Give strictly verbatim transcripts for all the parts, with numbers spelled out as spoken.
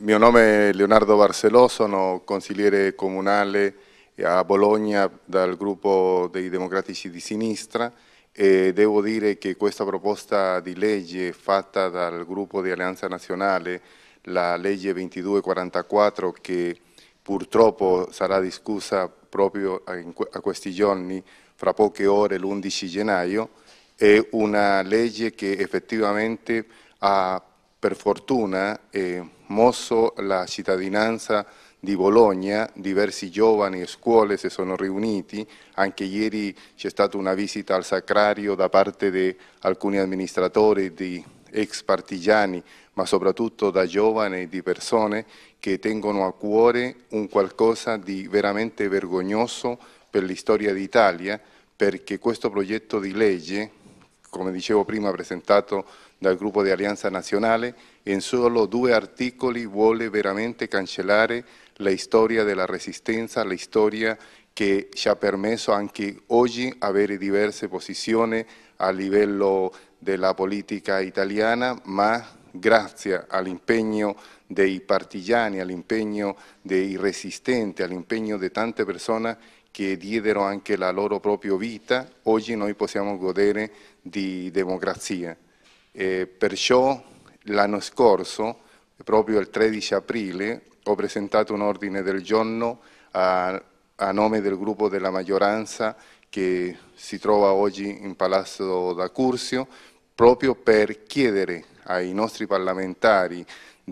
mio nome è Leonardo Barcelò, sono consigliere comunale a Bologna dal gruppo dei Democratici di Sinistra e devo dire che questa proposta di legge fatta dal gruppo di Alleanza Nazionale, la legge ventidue quarantaquattro, che purtroppo sarà discussa proprio a questi giorni, fra poche ore, l'undici gennaio, è una legge che effettivamente ha per fortuna eh, mosso la cittadinanza di Bologna. Diversi giovani e scuole si sono riuniti, anche ieri c'è stata una visita al Sacrario da parte di alcuni amministratori, di ex partigiani, ma soprattutto da giovani e di persone che tengono a cuore un qualcosa di veramente vergognoso per la storia d'Italia, perché questo progetto di legge, come dicevo prima, presentato dal gruppo di Alleanza Nazionale, in solo due articoli vuole veramente cancellare la storia della Resistenza, la storia che ci ha permesso anche oggi avere diverse posizioni a livello della politica italiana, ma grazie all'impegno dei partigiani, all'impegno dei resistenti, all'impegno di tante persone che diedero anche la loro propria vita, oggi noi possiamo godere di democrazia. E perciò l'anno scorso, proprio il tredici aprile, ho presentato un ordine del giorno a, a nome del gruppo della maggioranza che si trova oggi in Palazzo da Curzio, proprio per chiedere ai nostri parlamentari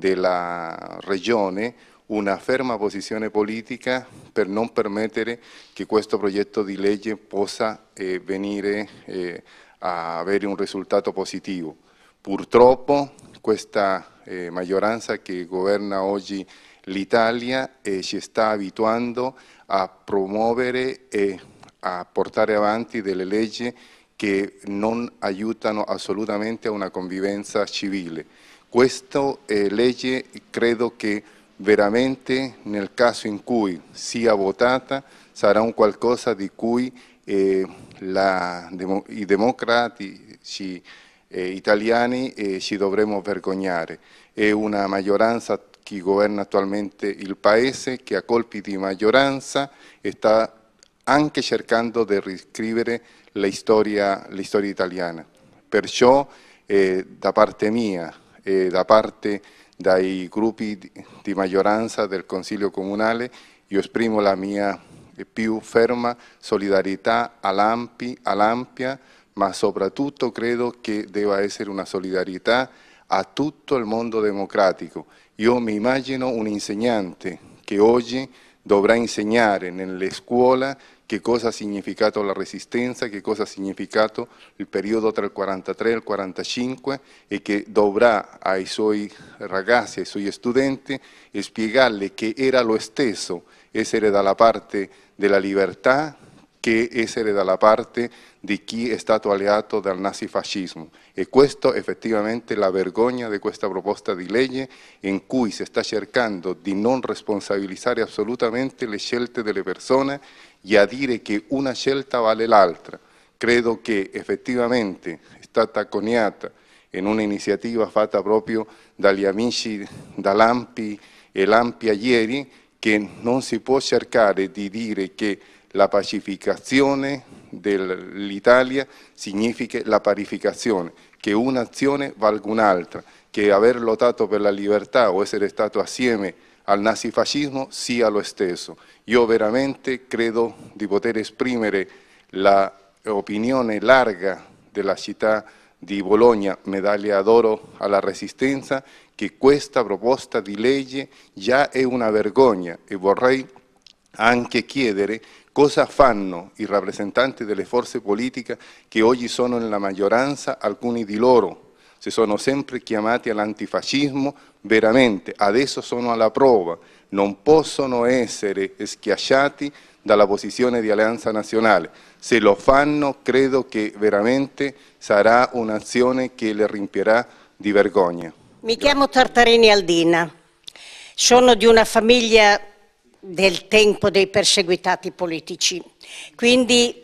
della Regione una ferma posizione politica per non permettere che questo progetto di legge possa eh, venire eh, a avere un risultato positivo. Purtroppo questa eh, maggioranza che governa oggi l'Italia eh, ci sta abituando a promuovere e a portare avanti delle leggi che non aiutano assolutamente a una convivenza civile. Questa eh, legge credo che veramente nel caso in cui sia votata sarà un qualcosa di cui eh, la, demo, i democratici eh, italiani eh, ci dovremmo vergognare. È una maggioranza che governa attualmente il Paese, che a colpi di maggioranza sta anche cercando di riscrivere la storia, la storia italiana. Perciò eh, da parte mia e da parte dai gruppi di, di maggioranza del Consiglio Comunale io esprimo la mia più ferma solidarietà all'Ampia, ma soprattutto credo che debba essere una solidarietà a tutto il mondo democratico. Io mi immagino un insegnante che oggi dovrà insegnare nelle scuole che cosa ha significato la Resistenza, che cosa ha significato il periodo tra il quarantatré e il quarantacinque e che dovrà ai suoi ragazzi, ai suoi studenti, spiegarle che era lo stesso essere dalla parte della libertà che essere dalla parte di chi è stato alleato dal nazifascismo. E questo effettivamente è la vergogna di questa proposta di legge in cui si sta cercando di non responsabilizzare assolutamente le scelte delle persone e a dire che una scelta vale l'altra. Credo che effettivamente è stata coniata in un'iniziativa fatta proprio dagli amici dall'Ampi e l'Ampia ieri, che non si può cercare di dire che la pacificazione dell'Italia significa la parificazione, che un'azione valga un'altra, che aver lottato per la libertà o essere stato assieme al nazifascismo sia lo stesso. Io veramente credo di poter esprimere l'opinione larga della città di Bologna, medaglia d'oro alla Resistenza, che questa proposta di legge già è una vergogna e vorrei anche chiedere cosa fanno i rappresentanti delle forze politiche che oggi sono nella maggioranza. Alcuni di loro si sono sempre chiamati all'antifascismo, veramente adesso sono alla prova, non possono essere schiacciati dalla posizione di Alleanza Nazionale. Se lo fanno credo che veramente sarà un'azione che le riempirà di vergogna. Mi chiamo Tartarini Aldina, sono di una famiglia del tempo dei perseguitati politici, quindi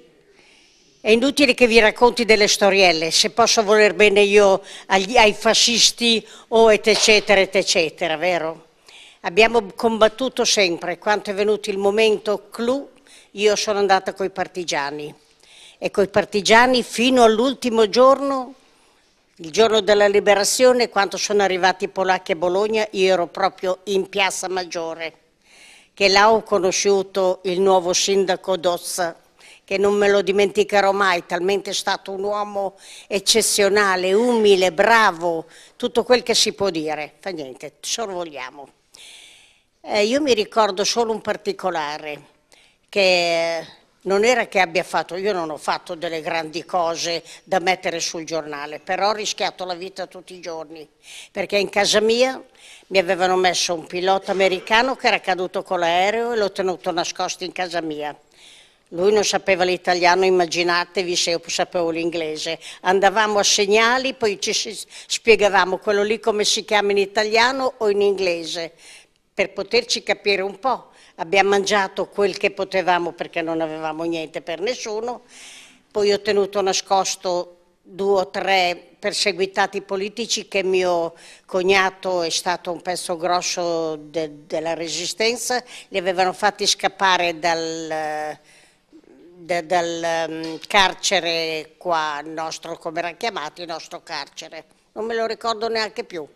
è inutile che vi racconti delle storielle, se posso voler bene io agli, ai fascisti o eccetera eccetera, vero? Abbiamo combattuto sempre, quando è venuto il momento clou, io sono andata coi partigiani e coi partigiani fino all'ultimo giorno, il giorno della liberazione, quando sono arrivati i polacchi a Bologna, io ero proprio in Piazza Maggiore, che là ho conosciuto il nuovo sindaco Dozza, che non me lo dimenticherò mai, talmente è stato un uomo eccezionale, umile, bravo, tutto quel che si può dire, fa niente, sorvoliamo. Eh, io mi ricordo solo un particolare, che non era che abbia fatto, io non ho fatto delle grandi cose da mettere sul giornale, però ho rischiato la vita tutti i giorni, perché in casa mia mi avevano messo un pilota americano che era caduto con l'aereo e l'ho tenuto nascosto in casa mia. Lui non sapeva l'italiano, immaginatevi se io sapevo l'inglese. Andavamo a segnali, poi ci spiegavamo quello lì come si chiama in italiano o in inglese, per poterci capire un po'. Abbiamo mangiato quel che potevamo perché non avevamo niente per nessuno, poi ho tenuto nascosto due o tre perseguitati politici che mio cognato è stato un pezzo grosso de, della resistenza, li avevano fatti scappare dal, de, dal um, carcere qua, nostro, come era chiamato, il nostro carcere, non me lo ricordo neanche più.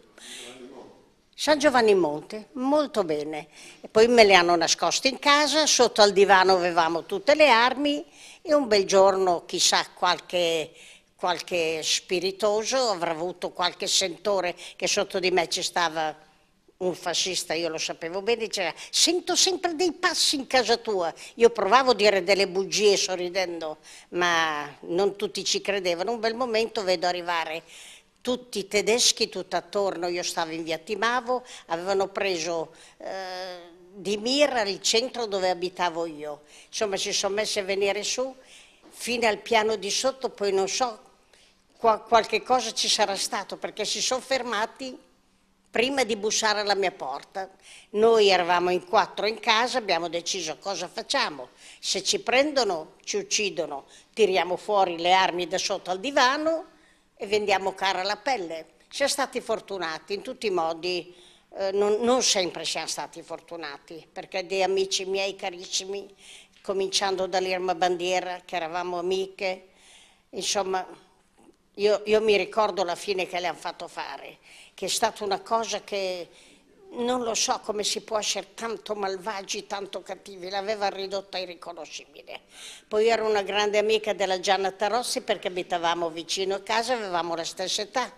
San Giovanni Monte, molto bene. E poi me li hanno nascosti in casa, sotto al divano avevamo tutte le armi e un bel giorno, chissà, qualche, qualche spiritoso avrà avuto qualche sentore che sotto di me ci stava un fascista, io lo sapevo bene, diceva sento sempre dei passi in casa tua. Io provavo a dire delle bugie sorridendo, ma non tutti ci credevano. Un bel momento vedo arrivare tutti i tedeschi tutto attorno, io stavo in via Timavo, avevano preso eh, di mira il centro dove abitavo io, insomma si sono messi a venire su fino al piano di sotto, poi non so, qual qualche cosa ci sarà stato perché si sono fermati prima di bussare alla mia porta. Noi eravamo in quattro in casa, abbiamo deciso cosa facciamo, se ci prendono ci uccidono, tiriamo fuori le armi da sotto al divano e vendiamo cara la pelle. Siamo stati fortunati in tutti i modi, eh, non, non sempre siamo stati fortunati, perché dei amici miei carissimi, cominciando dall'Irma Bandiera, che eravamo amiche, insomma, io, io mi ricordo la fine che le hanno fatto fare, che è stata una cosa che non lo so come si può essere tanto malvagi, tanto cattivi, l'aveva ridotta irriconoscibile. Poi ero una grande amica della Gianna Tarossi perché abitavamo vicino a casa, avevamo la stessa età.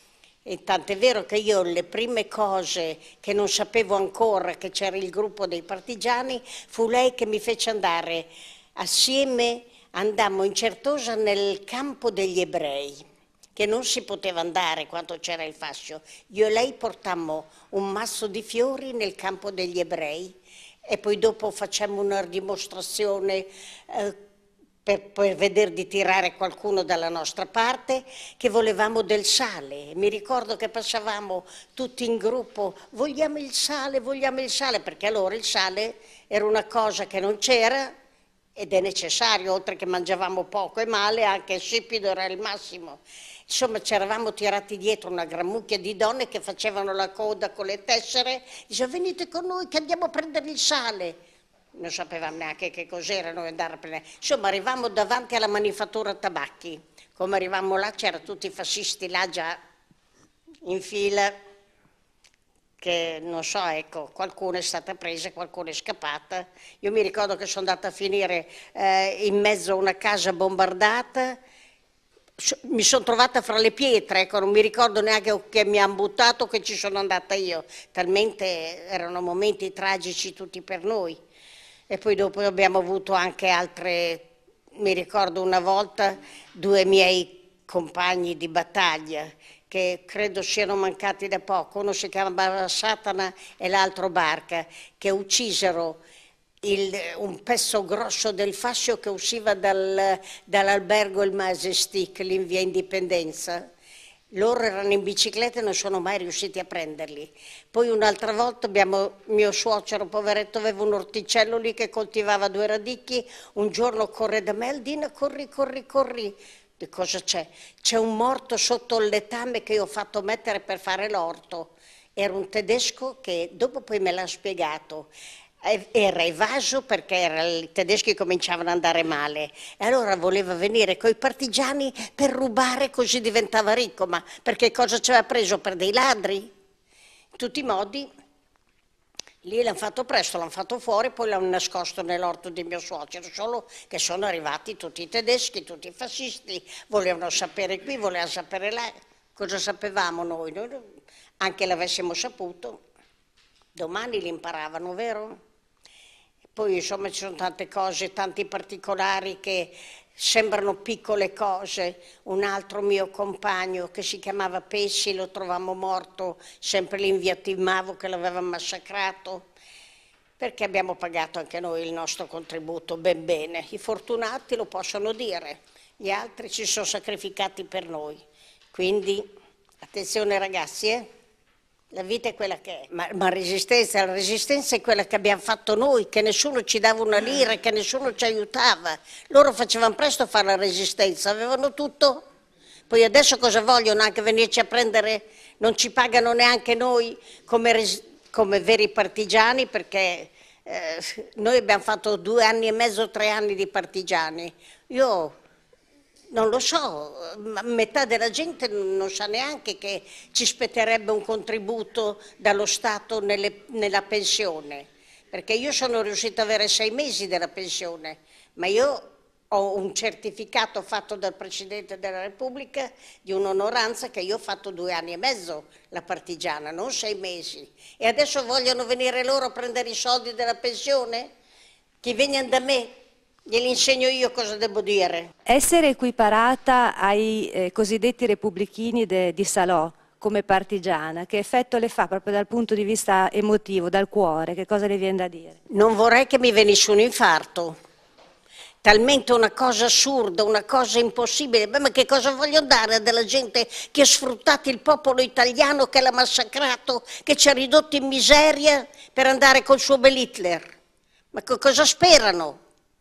E tant'è vero che io le prime cose che non sapevo ancora che c'era il gruppo dei partigiani, fu lei che mi fece andare assieme, andammo in Certosa nel campo degli ebrei, che non si poteva andare quando c'era il fascio. Io e lei portammo un masso di fiori nel campo degli ebrei e poi dopo facemmo una dimostrazione eh, per, per vedere di tirare qualcuno dalla nostra parte, che volevamo del sale. Mi ricordo che passavamo tutti in gruppo, vogliamo il sale, vogliamo il sale, perché allora il sale era una cosa che non c'era ed è necessario, oltre che mangiavamo poco e male, anche il scipido era il massimo. Insomma, ci eravamo tirati dietro una gran mucchia di donne che facevano la coda con le tessere, dicevano venite con noi che andiamo a prendere il sale. Non sapevamo neanche che cos'era noi andare a prendere. Insomma, arrivavamo davanti alla manifattura tabacchi. Come arrivavamo là, c'erano tutti i fascisti là già in fila, che non so, ecco, qualcuno è stata presa, qualcuno è scappata. Io mi ricordo che sono andata a finire eh, in mezzo a una casa bombardata, mi sono trovata fra le pietre, ecco, non mi ricordo neanche che mi hanno buttato, che ci sono andata io, talmente erano momenti tragici tutti per noi. E poi dopo abbiamo avuto anche altre, mi ricordo una volta due miei compagni di battaglia che credo siano mancati da poco, uno si chiamava Satana e l'altro Barca, che uccisero Il, un pezzo grosso del fascio che usciva dal, dall'albergo Il Majestic, lì in via Indipendenza. Loro erano in bicicletta e non sono mai riusciti a prenderli. Poi un'altra volta abbiamo, mio suocero, poveretto, aveva un orticello lì che coltivava due radicchi, un giorno corre da me, Aldina, corri, corri, corri. Di cosa c'è? C'è un morto sotto il letame che io ho fatto mettere per fare l'orto. Era un tedesco che dopo poi me l'ha spiegato, era evaso perché era, i tedeschi cominciavano ad andare male e allora voleva venire coi partigiani per rubare, così diventava ricco. Ma perché cosa ci aveva preso? Per dei ladri? In tutti i modi, lì l'hanno fatto presto, l'hanno fatto fuori, poi l'hanno nascosto nell'orto di mio suocero, solo che sono arrivati tutti i tedeschi, tutti i fascisti, volevano sapere qui, volevano sapere là. Cosa sapevamo noi? Noi anche l'avessimo saputo, domani li imparavano, vero? Poi insomma ci sono tante cose, tanti particolari che sembrano piccole cose. Un altro mio compagno che si chiamava Pessi, lo trovammo morto, sempre lì in via Timavo che l'aveva massacrato, perché abbiamo pagato anche noi il nostro contributo ben bene. I fortunati lo possono dire, gli altri si sono sacrificati per noi. Quindi attenzione ragazzi, eh? La vita è quella che è, ma, ma resistenza, la resistenza è quella che abbiamo fatto noi, che nessuno ci dava una lira e che nessuno ci aiutava. Loro facevano presto a fare la resistenza, avevano tutto. Poi adesso cosa vogliono? Anche venirci a prendere, non ci pagano neanche noi come, come veri partigiani, perché eh, noi abbiamo fatto due anni e mezzo, tre anni di partigiani. Io non lo so, metà della gente non sa neanche che ci spetterebbe un contributo dallo Stato nelle, nella pensione, perché io sono riuscita ad avere sei mesi della pensione, ma io ho un certificato fatto dal Presidente della Repubblica di un'onoranza che io ho fatto due anni e mezzo la partigiana, non sei mesi. E adesso vogliono venire loro a prendere i soldi della pensione? Che vengano da me. Glieli insegno io cosa devo dire. Essere equiparata ai eh, cosiddetti repubblichini de, di Salò come partigiana, che effetto le fa proprio dal punto di vista emotivo, dal cuore? Che cosa le viene da dire? Non vorrei che mi venisse un infarto. Talmente una cosa assurda, una cosa impossibile. Beh, ma che cosa voglio dare a della gente che ha sfruttato il popolo italiano, che l'ha massacrato, che ci ha ridotto in miseria per andare col suo bel Hitler? Ma co cosa sperano?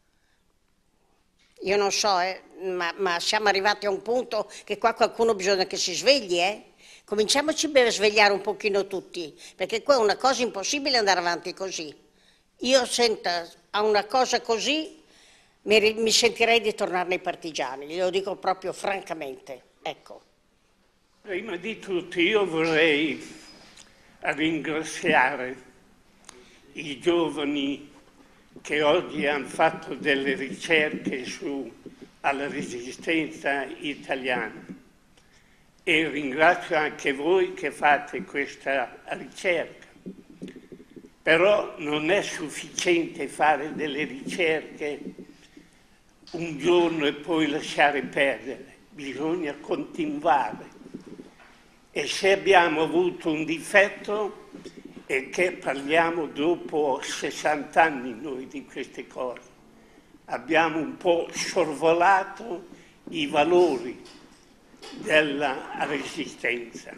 Io non so, eh, ma, ma siamo arrivati a un punto che qua qualcuno bisogna che si svegli, eh? Cominciamoci a svegliare un pochino tutti, perché qua è una cosa impossibile andare avanti così. Io senta, a una cosa così mi, mi sentirei di tornare nei partigiani, glielo dico proprio francamente, ecco. Prima di tutto io vorrei ringraziare i giovani che oggi hanno fatto delle ricerche sulla resistenza italiana e ringrazio anche voi che fate questa ricerca. Però non è sufficiente fare delle ricerche un giorno e poi lasciare perdere, bisogna continuare. E se abbiamo avuto un difetto, e che parliamo dopo sessanta anni noi di queste cose, abbiamo un po' sorvolato i valori della resistenza.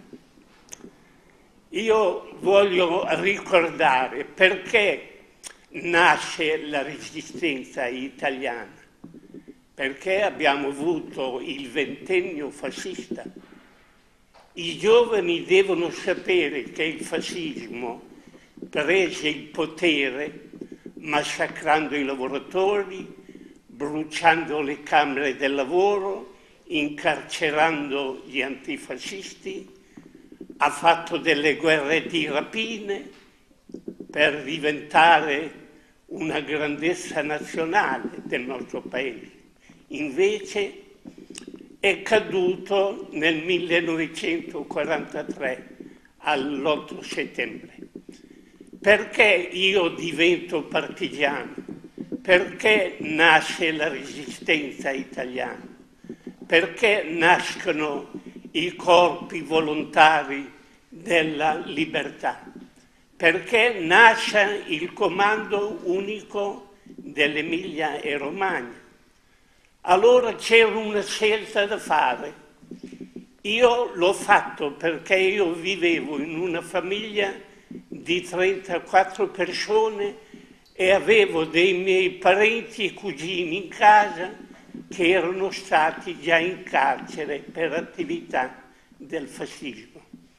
Io voglio ricordare perché nasce la resistenza italiana, perché abbiamo avuto il ventennio fascista. I giovani devono sapere che il fascismo prese il potere massacrando i lavoratori, bruciando le camere del lavoro, incarcerando gli antifascisti, ha fatto delle guerre di rapine per diventare una grandezza nazionale del nostro paese. Invece è caduto nel millenovecentoquarantatré, all'otto settembre. Perché io divento partigiano? Perché nasce la resistenza italiana? Perché nascono i corpi volontari della libertà? Perché nasce il comando unico dell'Emilia e Romagna? Allora c'era una scelta da fare. Io l'ho fatto perché io vivevo in una famiglia di trentaquattro persone e avevo dei miei parenti e cugini in casa che erano stati già in carcere per attività del fascismo.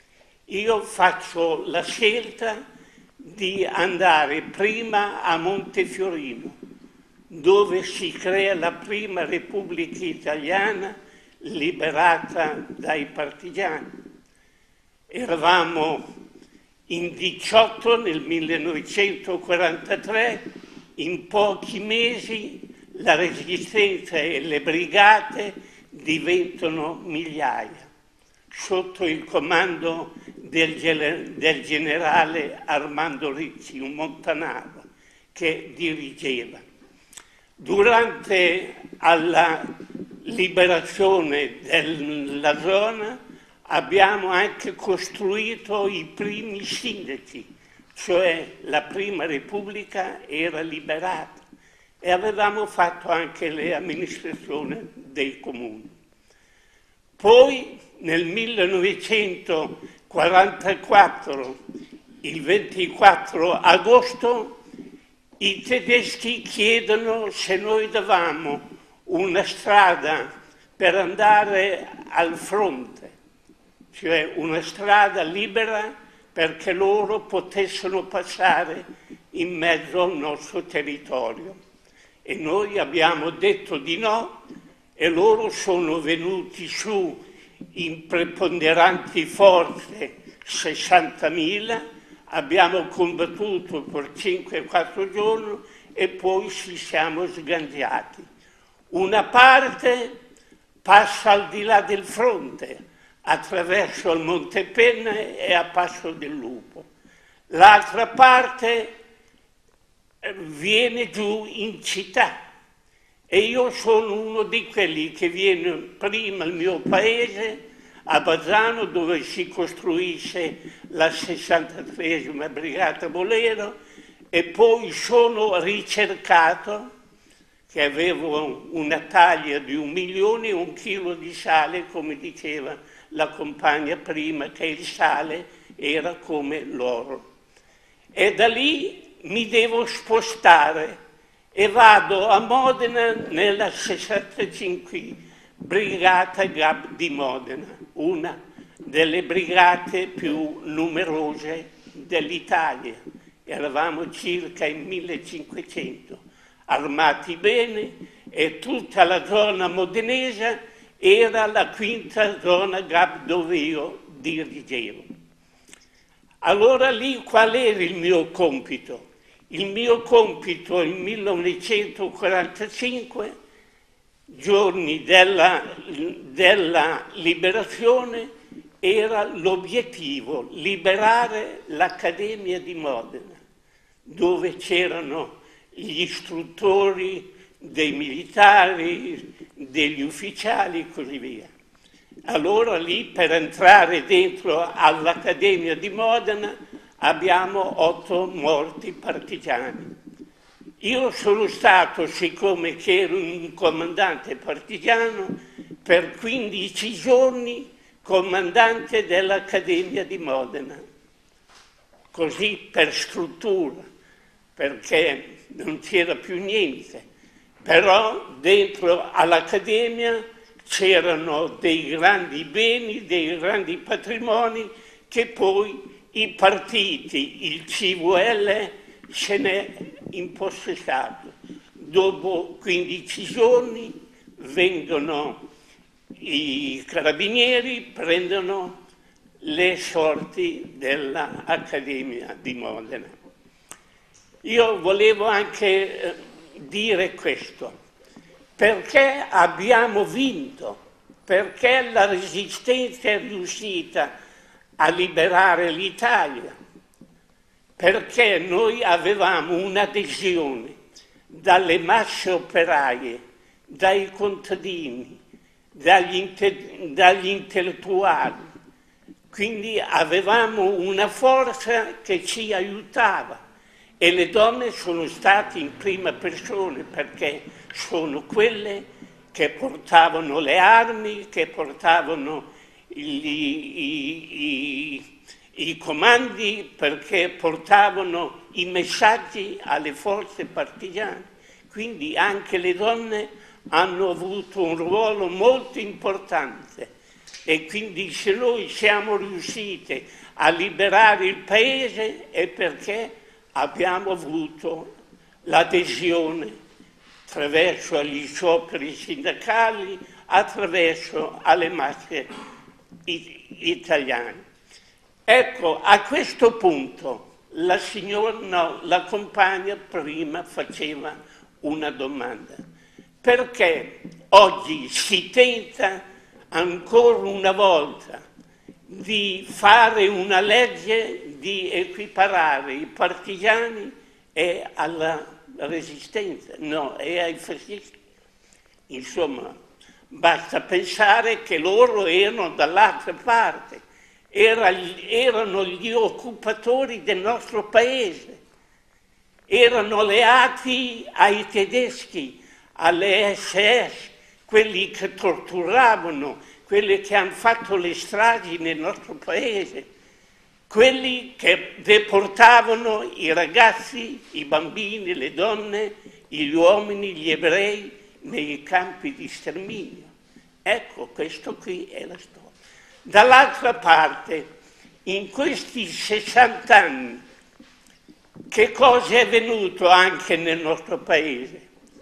io faccio la scelta di andare prima a Montefiorino, dove si crea la prima Repubblica Italiana liberata dai partigiani. Eravamo in diciotto nel millenovecentoquarantatré, in pochi mesi la resistenza e le brigate diventano migliaia, sotto il comando del, del generale Armando Ricci, un montanaro che dirigeva. Durante la liberazione della zona abbiamo anche costruito i primi sindaci, cioè la prima Repubblica era liberata, e avevamo fatto anche le amministrazioni dei comuni. Poi nel millenovecentoquarantaquattro, il ventiquattro agosto, i tedeschi chiedono se noi davamo una strada per andare al fronte, cioè una strada libera perché loro potessero passare in mezzo al nostro territorio. E noi abbiamo detto di no, e loro sono venuti su in preponderanti forze, sessantamila, abbiamo combattuto per cinque quattro giorni e poi ci siamo sgangiati. Una parte passa al di là del fronte, attraverso il Monte Penne e a Passo del Lupo. L'altra parte viene giù in città, e io sono uno di quelli che viene prima al mio paese, a Bazzano, dove si costruisce la sessantatreesima Brigata Bolero, e poi sono ricercato, che avevo una taglia di un milione e un chilo di sale, come diceva la compagna prima, che il sale era come l'oro. E da lì mi devo spostare e vado a Modena nella sessantacinque Brigata G A B di Modena, una delle brigate più numerose dell'Italia. Eravamo circa in millecinquecento, armati bene, e tutta la zona modenese era la quinta zona G A B dove io dirigevo. Allora lì qual era il mio compito? Il mio compito nel millenovecentoquarantacinque, giorni della, della liberazione, era l'obiettivo, liberare l'Accademia di Modena, dove c'erano gli istruttori dei militari, degli ufficiali e così via. Allora lì, per entrare dentro all'Accademia di Modena, abbiamo otto morti partigiani. Io sono stato, siccome che ero un comandante partigiano, per quindici giorni comandante dell'Accademia di Modena. Così per struttura, perché non c'era più niente. Però dentro all'Accademia c'erano dei grandi beni, dei grandi patrimoni che poi i partiti, il C V L, se n'è impossessato. Dopo quindici giorni vengono i carabinieri, prendono le sorti dell'Accademia di Modena. Io volevo anche eh, dire questo, perché abbiamo vinto, perché la resistenza è riuscita a liberare l'Italia, perché noi avevamo un'adesione dalle masse operaie, dai contadini, dagli, inte- dagli intellettuali, quindi avevamo una forza che ci aiutava, e le donne sono state in prima persona, perché sono quelle che portavano le armi, che portavano i, i, i, i comandi, perché portavano i messaggi alle forze partigiane. Quindi anche le donne hanno avuto un ruolo molto importante, e quindi se noi siamo riusciti a liberare il Paese è perché abbiamo avuto l'adesione attraverso gli scioperi sindacali, attraverso alle masse italiane. Ecco, a questo punto la signora, no, la compagna prima faceva una domanda. Perché oggi si tenta ancora una volta di fare una legge di equiparare i partigiani e alla resistenza, no, e ai fascisti? Insomma, basta pensare che loro erano dall'altra parte, Era, erano gli occupatori del nostro paese, erano alleati ai tedeschi, alle esse esse, quelli che torturavano, quelli che hanno fatto le stragi nel nostro paese, quelli che deportavano i ragazzi, i bambini, le donne, gli uomini, gli ebrei nei campi di sterminio. Ecco, questo qui è la storia. Dall'altra parte, in questi sessanta anni, che cosa è venuto anche nel nostro paese?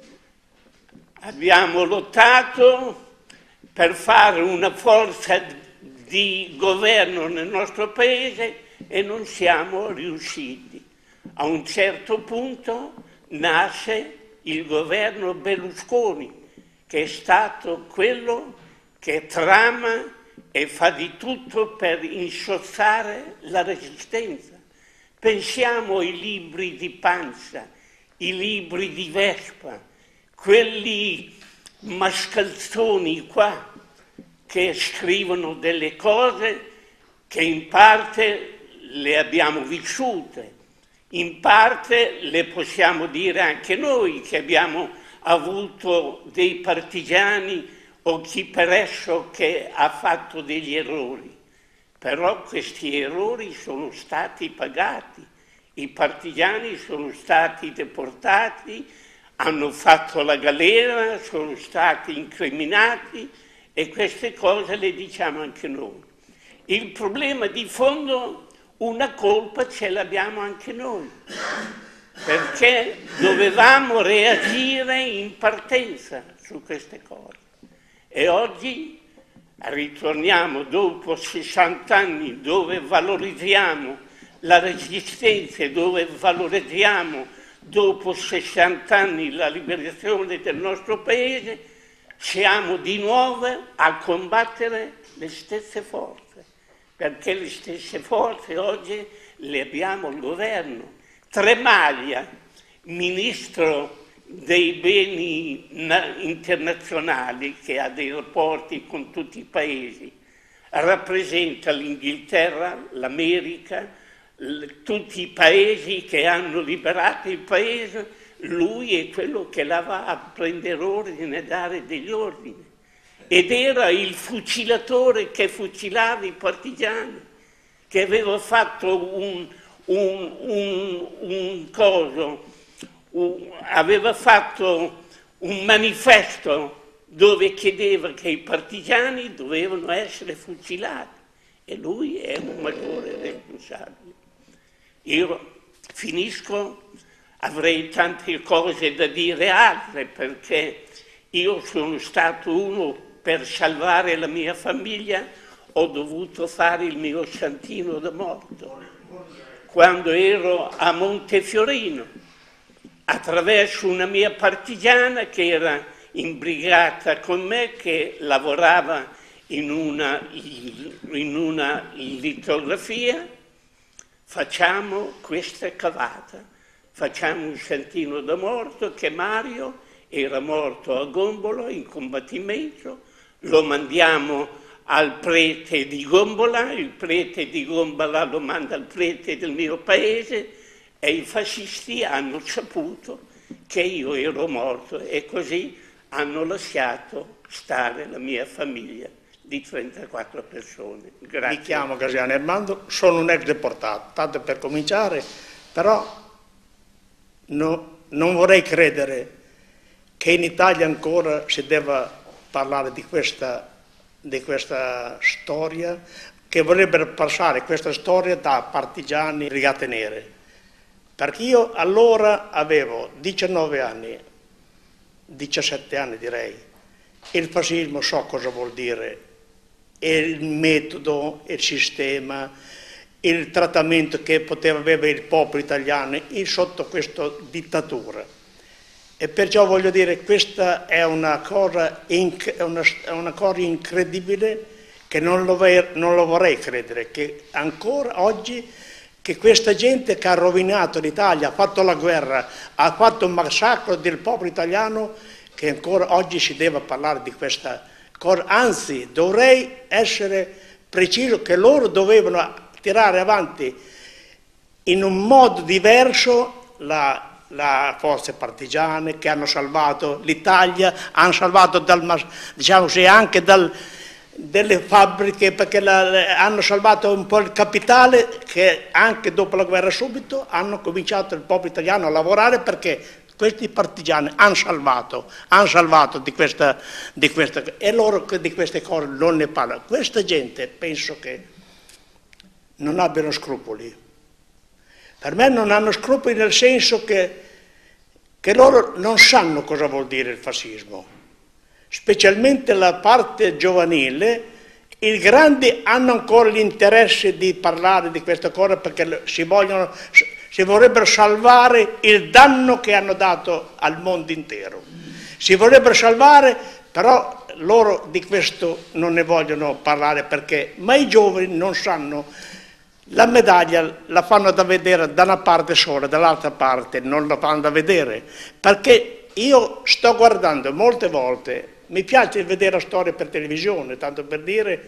Abbiamo lottato per fare una forza di governo nel nostro paese e non siamo riusciti. A un certo punto nasce il governo Berlusconi, che è stato quello che trama e fa di tutto per insozzare la resistenza. Pensiamo ai libri di Pansa, i libri di Vespa, quelli mascalzoni qua che scrivono delle cose che in parte le abbiamo vissute, in parte le possiamo dire anche noi che abbiamo avuto dei partigiani o chi per esso che ha fatto degli errori. Però questi errori sono stati pagati, i partigiani sono stati deportati, hanno fatto la galera, sono stati incriminati e queste cose le diciamo anche noi. Il problema di fondo, una colpa ce l'abbiamo anche noi, perché dovevamo reagire in partenza su queste cose. E oggi ritorniamo dopo sessanta anni dove valorizziamo la resistenza e dove valorizziamo dopo sessanta anni la liberazione del nostro paese, siamo di nuovo a combattere le stesse forze, perché le stesse forze oggi le abbiamo al governo. Tremaglia, ministro dei beni internazionali, che ha dei rapporti con tutti i paesi, rappresenta l'Inghilterra, l'America, tutti i paesi che hanno liberato il paese. Lui è quello che la va a prendere ordine e dare degli ordini, ed era il fucilatore che fucilava i partigiani, che aveva fatto un, un, un, un coso, un, aveva fatto un manifesto dove chiedeva che i partigiani dovevano essere fucilati, e lui è un maggiore responsabile. Io finisco, avrei tante cose da dire altre, perché io sono stato uno, per salvare la mia famiglia ho dovuto fare il mio santino da morto. Quando ero a Montefiorino, attraverso una mia partigiana che era in brigata con me, che lavorava in una, in una litografia, facciamo questa cavata, facciamo un santino da morto, che Mario era morto a Gombola in combattimento, lo mandiamo al prete di Gombola, il prete di Gombola lo manda al prete del mio paese, e i fascisti hanno saputo che io ero morto, e così hanno lasciato stare la mia famiglia di trentaquattro persone. Grazie. Mi chiamo Graziano Armando, sono un ex deportato, tanto per cominciare, però no, non vorrei credere che in Italia ancora si debba parlare di questa, di questa storia. che vorrebbero passare questa storia da partigiani Brigate Nere. Perché io allora avevo diciannove anni, diciassette anni direi, il fascismo so cosa vuol dire, il metodo, il sistema, il trattamento che poteva avere il popolo italiano sotto questa dittatura. E perciò voglio dire, questa è una cosa, inc una, una cosa incredibile che non lo, non lo vorrei credere, che ancora oggi che questa gente che ha rovinato l'Italia, ha fatto la guerra, ha fatto un massacro del popolo italiano, che ancora oggi si deve parlare di questa cosa. Anzi, dovrei essere preciso che loro dovevano tirare avanti in un modo diverso la le forze partigiane che hanno salvato l'Italia, hanno salvato dal, diciamo così, anche dal, delle fabbriche, perché la, hanno salvato un po' il capitale che anche dopo la guerra subito hanno cominciato il popolo italiano a lavorare, perché questi partigiani hanno salvato, hanno salvato di questa, di questa, e loro di queste cose non ne parlano. Questa gente penso che non abbiano scrupoli. Per me non hanno scrupoli nel senso che, che loro non sanno cosa vuol dire il fascismo, specialmente la parte giovanile. I grandi hanno ancora l'interesse di parlare di questa cosa perché si, vogliono, si vorrebbero salvare il danno che hanno dato al mondo intero. Si vorrebbero salvare, però loro di questo non ne vogliono parlare perché, ma i giovani non sanno. La medaglia la fanno da vedere da una parte sola, dall'altra parte non la fanno da vedere, perché io sto guardando molte volte, mi piace vedere la storia per televisione, tanto per dire,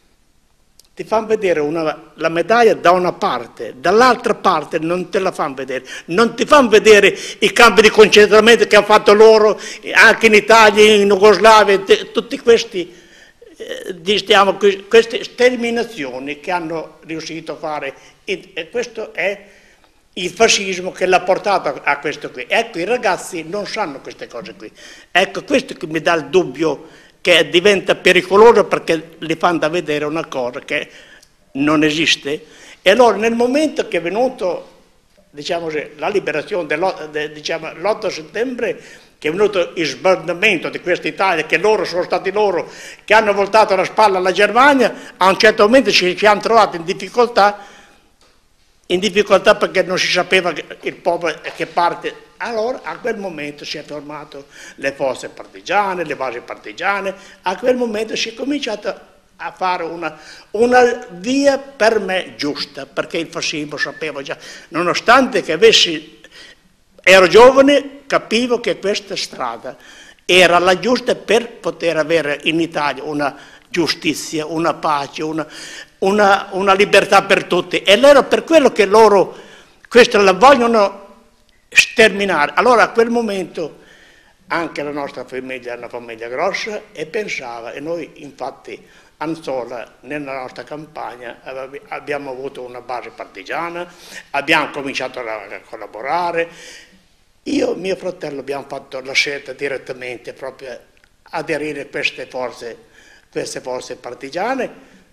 ti fanno vedere una, la medaglia da una parte, dall'altra parte non te la fanno vedere, non ti fanno vedere i campi di concentramento che hanno fatto loro, anche in Italia, in Jugoslavia, tutti questi... Diciamo, queste sterminazioni che hanno riuscito a fare, e questo è il fascismo che l'ha portato a questo qui. Ecco, i ragazzi non sanno queste cose qui. Ecco, questo che mi dà il dubbio che diventa pericoloso, perché li fanno da vedere una cosa che non esiste. E allora nel momento che è venuto, diciamo così, la liberazione dell'otto diciamo, settembre, che è venuto il sbandamento di questa Italia, che loro sono stati loro che hanno voltato la spalla alla Germania, a un certo momento ci, ci hanno trovato in difficoltà, in difficoltà perché non si sapeva il popolo che parte. Allora a quel momento si è formato le forze partigiane, le basi partigiane, a quel momento si è cominciato a fare una, una via per me giusta, perché il fascismo sapevo già, nonostante che avessi... Ero giovane, capivo che questa strada era la giusta per poter avere in Italia una giustizia, una pace, una, una, una libertà per tutti. Ed era per quello che loro questo la vogliono sterminare. Allora a quel momento anche la nostra famiglia è una famiglia grossa e pensava, e noi infatti a Anzola, nella nostra campagna, abbiamo avuto una base partigiana, abbiamo cominciato a collaborare. Io e mio fratello abbiamo fatto la scelta direttamente proprio aderire a queste forze, queste forze partigiane,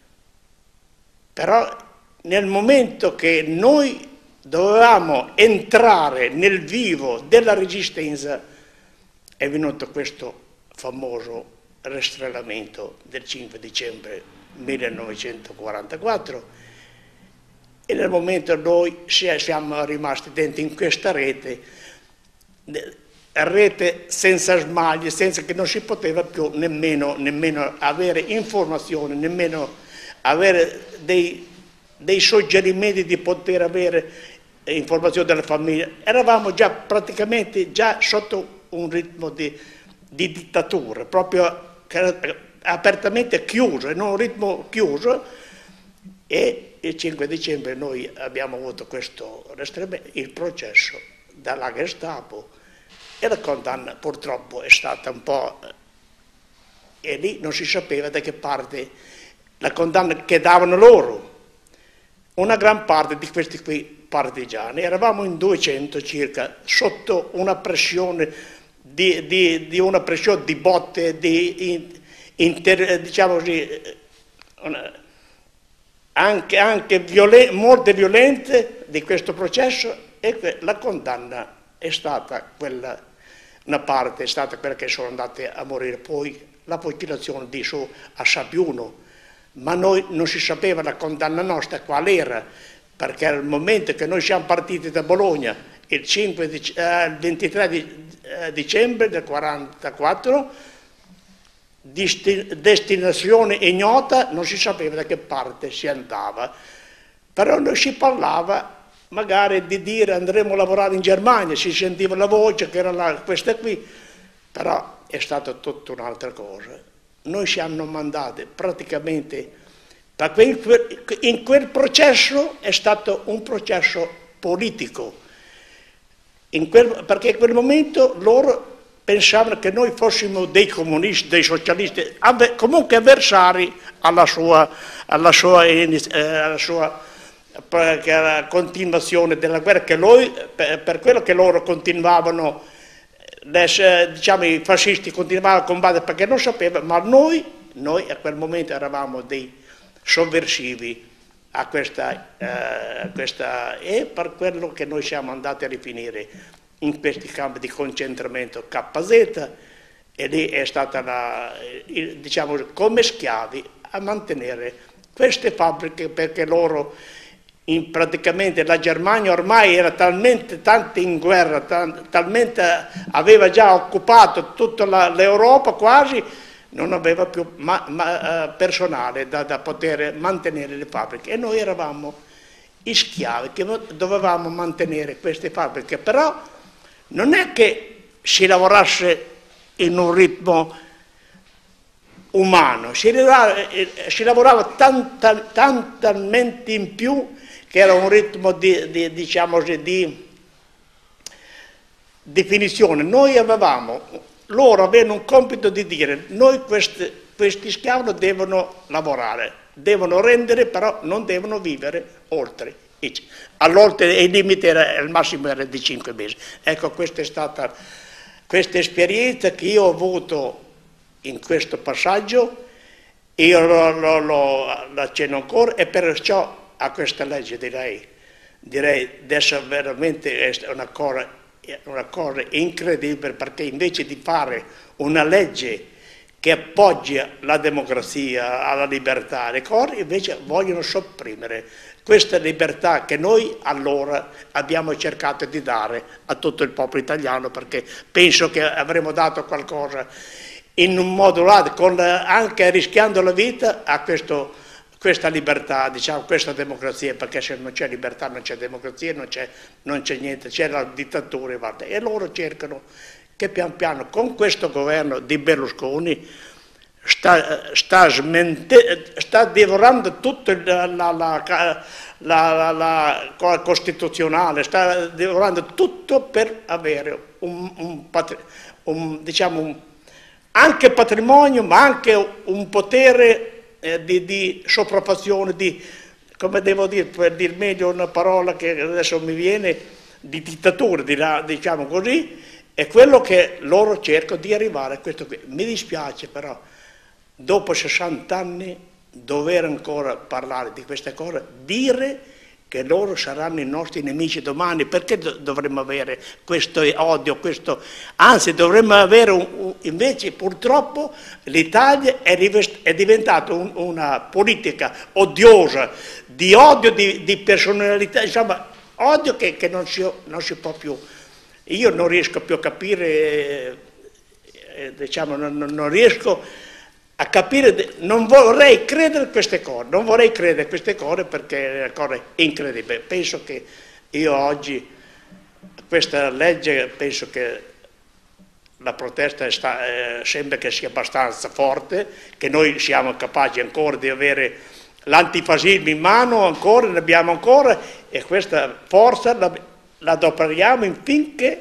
però nel momento che noi dovevamo entrare nel vivo della resistenza è venuto questo famoso rastrellamento del cinque dicembre millenovecentoquarantaquattro e nel momento noi siamo rimasti dentro in questa rete rete senza smagli, senza che non si poteva più nemmeno, nemmeno avere informazioni, nemmeno avere dei, dei suggerimenti di poter avere informazioni della famiglia. Eravamo già praticamente già sotto un ritmo di, di dittatura, proprio apertamente chiuso, in un ritmo chiuso, e il cinque dicembre noi abbiamo avuto questo restringimento, il processo dalla Gestapo, e la condanna purtroppo è stata un po', e lì non si sapeva da che parte la condanna che davano loro. Una gran parte di questi qui partigiani, eravamo in duecento circa, sotto una pressione di, di, di una pressione di botte, di, inter, diciamo così, una, anche, anche violen- morte violente di questo processo, e la condanna è stata quella, una parte è stata quella che sono andate a morire, poi la fucilazione di su a Sabbiuno, ma noi non si sapeva la condanna nostra qual era, perché al momento che noi siamo partiti da Bologna il, cinque, eh, il ventitré di, eh, dicembre del quarantaquattro, destinazione ignota, non si sapeva da che parte si andava, però non si parlava magari di dire andremo a lavorare in Germania, si sentiva la voce che era la, questa qui, però è stata tutta un'altra cosa. Noi ci hanno mandati praticamente, in quel processo è stato un processo politico, in quel, perché in quel momento loro pensavano che noi fossimo dei comunisti, dei socialisti, comunque avversari alla sua, alla sua, alla sua continuazione della guerra, che noi, per, per quello che loro continuavano, le, diciamo i fascisti continuavano a combattere perché non sapevano, ma noi, noi a quel momento eravamo dei sovversivi a questa, eh, a questa, e per quello che noi siamo andati a rifinire in questi campi di concentramento K Z, e lì è stata la, diciamo, come schiavi a mantenere queste fabbriche, perché loro in praticamente la Germania ormai era talmente tanto in guerra, tal, talmente aveva già occupato tutta l'Europa quasi, non aveva più ma, ma, personale da, da poter mantenere le fabbriche, e noi eravamo i schiavi che dovevamo mantenere queste fabbriche. Però non è che si lavorasse in un ritmo umano, si lavorava, si lavorava tanta, talmente in più che era un ritmo di, di, diciamo, di definizione. Noi avevamo, loro avevano un compito di dire, noi questi, questi schiavi devono lavorare, devono rendere, però non devono vivere oltre. All'oltre il limite era, il massimo era di cinque mesi. Ecco, questa è stata questa esperienza che io ho avuto in questo passaggio, io lo, lo, lo, lo accenno ancora, e perciò a questa legge direi, direi adesso veramente è una cosa, una cosa incredibile, perché invece di fare una legge che appoggia la democrazia, la libertà, le cose, invece vogliono sopprimere questa libertà che noi allora abbiamo cercato di dare a tutto il popolo italiano, perché penso che avremmo dato qualcosa in un modo là, con, anche rischiando la vita a questo, questa libertà, diciamo, questa democrazia, perché se non c'è libertà non c'è democrazia, non c'è, non c'è niente, c'è la dittatura, guarda. E loro cercano che pian piano con questo governo di Berlusconi sta, sta, smente, sta divorando tutto la, la, la, la, la, la costituzionale, sta divorando tutto per avere un, un, un, diciamo un, anche patrimonio, ma anche un potere eh, di, di sopraffazione, di, come devo dire, per dir meglio una parola che adesso mi viene, di dittatura, diciamo così. È quello che loro cercano di arrivare a questo qui. Mi dispiace però, dopo sessanta anni, dover ancora parlare di queste cose, dire che loro saranno i nostri nemici domani. Perché dovremmo avere questo odio, questo, anzi dovremmo avere, un, un, invece purtroppo l'Italia è, è diventata un, una politica odiosa, di odio, di, di personalità, insomma, odio che, che non, si, non si può più. Io non riesco più a capire, eh, diciamo, non, non riesco a capire, non vorrei credere a queste cose, non vorrei credere a queste cose perché è una cosa incredibile. Penso che io oggi, questa legge, penso che la protesta sta, eh, sembra che sia abbastanza forte, che noi siamo capaci ancora di avere l'antifascismo in mano, ancora, ne abbiamo ancora, e questa forza la la adoperiamo finché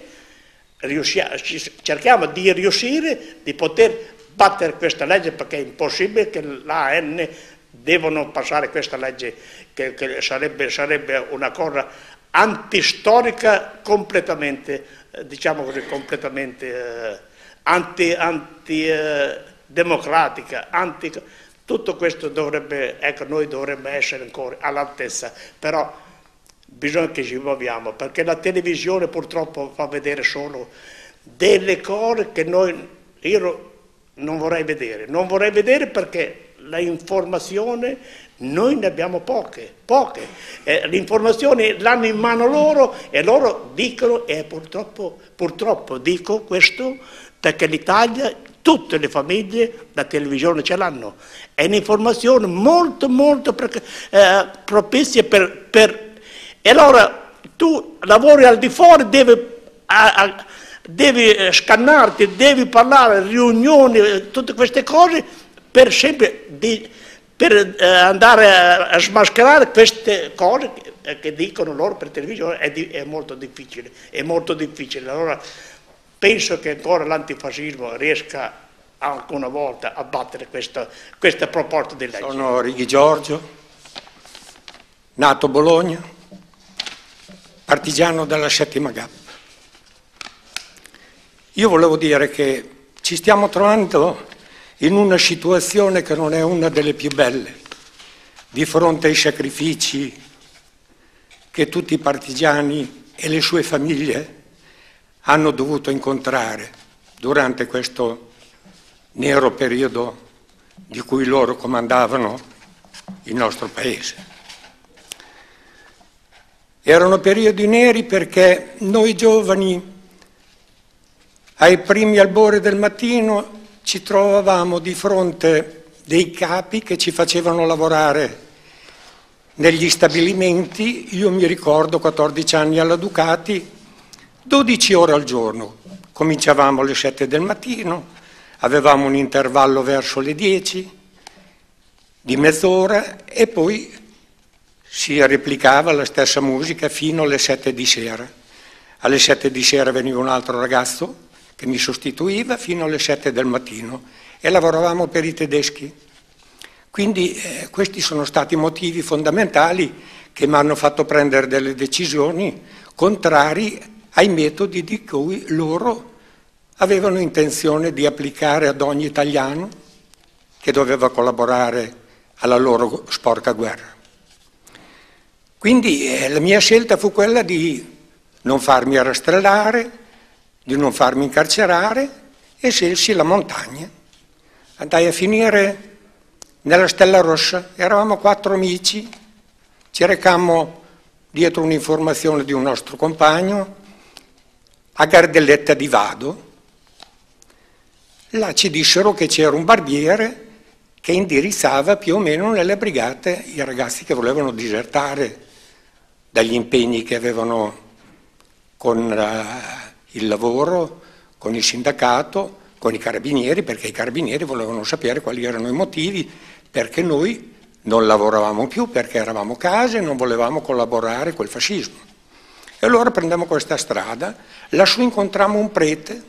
cerchiamo di riuscire, di poter battere questa legge, perché è impossibile che l'A N devono passare questa legge, che, che sarebbe, sarebbe una cosa antistorica, completamente, eh, diciamo così, completamente eh, anti, anti eh, democratica, anti, Tutto questo dovrebbe, ecco, noi dovremmo essere ancora all'altezza, però bisogna che ci muoviamo, perché la televisione purtroppo fa vedere solo delle cose che noi, io non vorrei vedere, non vorrei vedere perché la informazione noi ne abbiamo poche, poche, eh, le informazioni l'hanno in mano loro e loro dicono, e purtroppo, purtroppo dico questo, perché l'Italia, tutte le famiglie, la televisione ce l'hanno, è un'informazione molto molto eh, propizia per, per... E allora tu lavori al di fuori, devi, a, a, devi scannarti, devi parlare, riunioni, tutte queste cose, per sempre di, per eh, andare a, a smascherare queste cose che, che dicono loro per televisione è, di, è molto difficile, è molto difficile. Allora penso che ancora l'antifascismo riesca ancora una volta a battere questa, questa proposta di legge. Sono Righi Giorgio, nato a Bologna, partigiano della settima G A P. Io volevo dire che ci stiamo trovando in una situazione che non è una delle più belle, di fronte ai sacrifici che tutti i partigiani e le sue famiglie hanno dovuto incontrare durante questo nero periodo di cui loro comandavano il nostro paese. Erano periodi neri perché noi giovani, ai primi albori del mattino, ci trovavamo di fronte dei capi che ci facevano lavorare negli stabilimenti. Io mi ricordo, quattordici anni alla Ducati, dodici ore al giorno. Cominciavamo alle sette del mattino, avevamo un intervallo verso le dieci di mezz'ora e poi si replicava la stessa musica fino alle sette di sera. Alle sette di sera veniva un altro ragazzo che mi sostituiva fino alle sette del mattino e lavoravamo per i tedeschi. Quindi eh, questi sono stati motivi fondamentali che mi hanno fatto prendere delle decisioni contrarie ai metodi di cui loro avevano intenzione di applicare ad ogni italiano che doveva collaborare alla loro sporca guerra. Quindi eh, la mia scelta fu quella di non farmi rastrellare, di non farmi incarcerare e scelsi la montagna. Andai a finire nella Stella Rossa, eravamo quattro amici, ci recammo dietro un'informazione di un nostro compagno a Gardelletta di Vado. Là ci dissero che c'era un barbiere che indirizzava più o meno nelle brigate i ragazzi che volevano disertare dagli impegni che avevano con uh, il lavoro, con il sindacato, con i carabinieri, perché i carabinieri volevano sapere quali erano i motivi perché noi non lavoravamo più, perché eravamo a casa e non volevamo collaborare col fascismo. E allora prendemmo questa strada, lassù incontrammo un prete,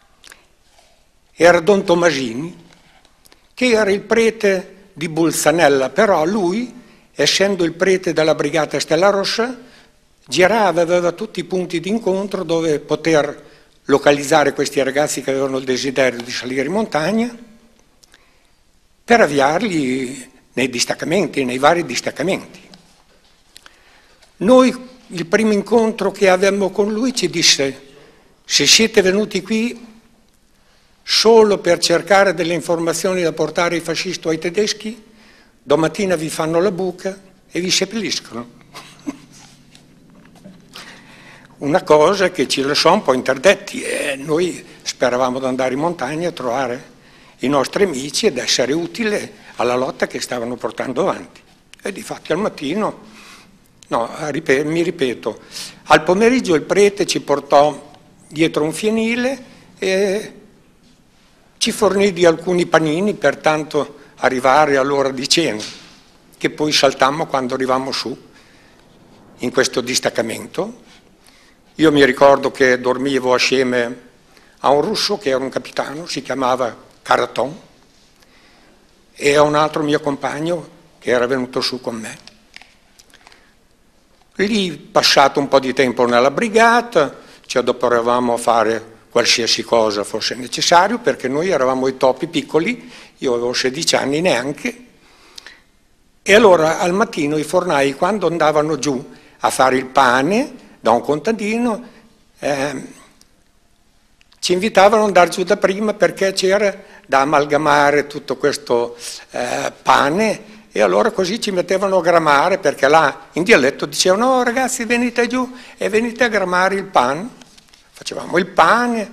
era Don Tomasini, che era il prete di Bolzanella, però lui, essendo il prete della brigata Stella Rossa, girava, aveva tutti i punti di incontro dove poter localizzare questi ragazzi che avevano il desiderio di salire in montagna per avviarli nei distaccamenti, nei vari distaccamenti. Noi, il primo incontro che avevamo con lui, ci disse: se siete venuti qui solo per cercare delle informazioni da portare ai fascisti o ai tedeschi, domattina vi fanno la buca e vi seppelliscono. Una cosa che ci lasciò un po' interdetti e noi speravamo di andare in montagna a trovare i nostri amici ed essere utile alla lotta che stavano portando avanti. E difatti al mattino, no, mi ripeto, al pomeriggio il prete ci portò dietro un fienile e ci fornì di alcuni panini per tanto arrivare all'ora di cena, che poi saltammo quando arrivammo su in questo distaccamento. Io mi ricordo che dormivo assieme a un russo che era un capitano, si chiamava Karaton, e a un altro mio compagno che era venuto su con me. Lì, passato un po' di tempo nella brigata, ci adoperavamo a fare qualsiasi cosa fosse necessario, perché noi eravamo i topi piccoli, io avevo sedici anni neanche, e allora al mattino i fornai, quando andavano giù a fare il pane da un contadino, eh, ci invitavano ad andare giù da prima perché c'era da amalgamare tutto questo eh, pane, e allora così ci mettevano a gramare, perché là in dialetto dicevano: no ragazzi, venite giù e venite a gramare il pane. Facevamo il pane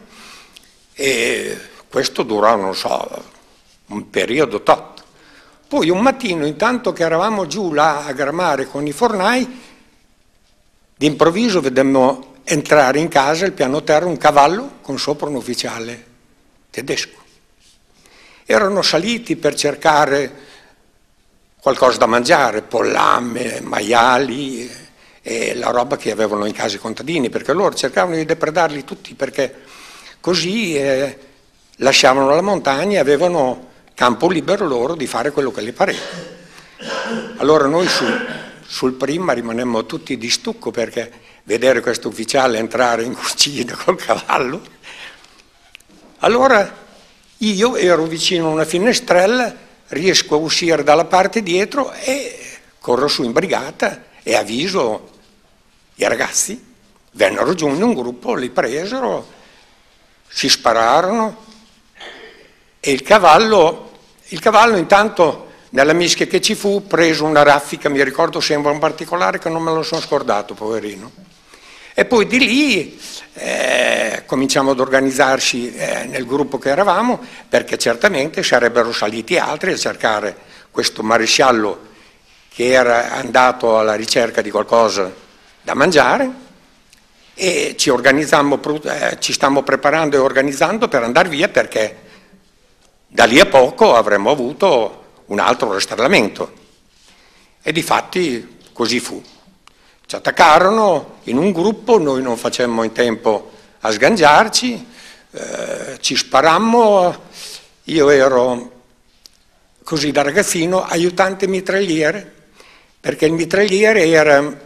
e questo durava, non so, un periodo tot. Poi un mattino, intanto che eravamo giù là a gramare con i fornai, d'improvviso vedemmo entrare in casa, il piano terra, un cavallo con sopra un ufficiale tedesco. Erano saliti per cercare qualcosa da mangiare, pollame, maiali e la roba che avevano in casa i contadini, perché loro cercavano di depredarli tutti, perché così eh, lasciavano la montagna e avevano campo libero loro di fare quello che gli pareva. Allora noi su, sul prima rimanemmo tutti di stucco, perché vedere questo ufficiale entrare in cucina col cavallo. Allora io ero vicino a una finestrella, riesco a uscire dalla parte dietro e corro su in brigata e avviso i ragazzi. Vennero giù in un gruppo, li presero, si spararono e il cavallo, il cavallo intanto nella mischia che ci fu preso una raffica, mi ricordo sempre un particolare che non me lo sono scordato, poverino. E poi di lì eh, cominciamo ad organizzarci eh, nel gruppo che eravamo, perché certamente sarebbero saliti altri a cercare questo maresciallo che era andato alla ricerca di qualcosa da mangiare, e ci organizzammo, eh, ci stiamo preparando e organizzando per andare via, perché da lì a poco avremmo avuto un altro rastrellamento. E difatti così fu. Ci attaccarono in un gruppo, noi non facemmo in tempo a sgangiarci, eh, ci sparammo, io ero così da ragazzino aiutante mitragliere, perché il mitragliere era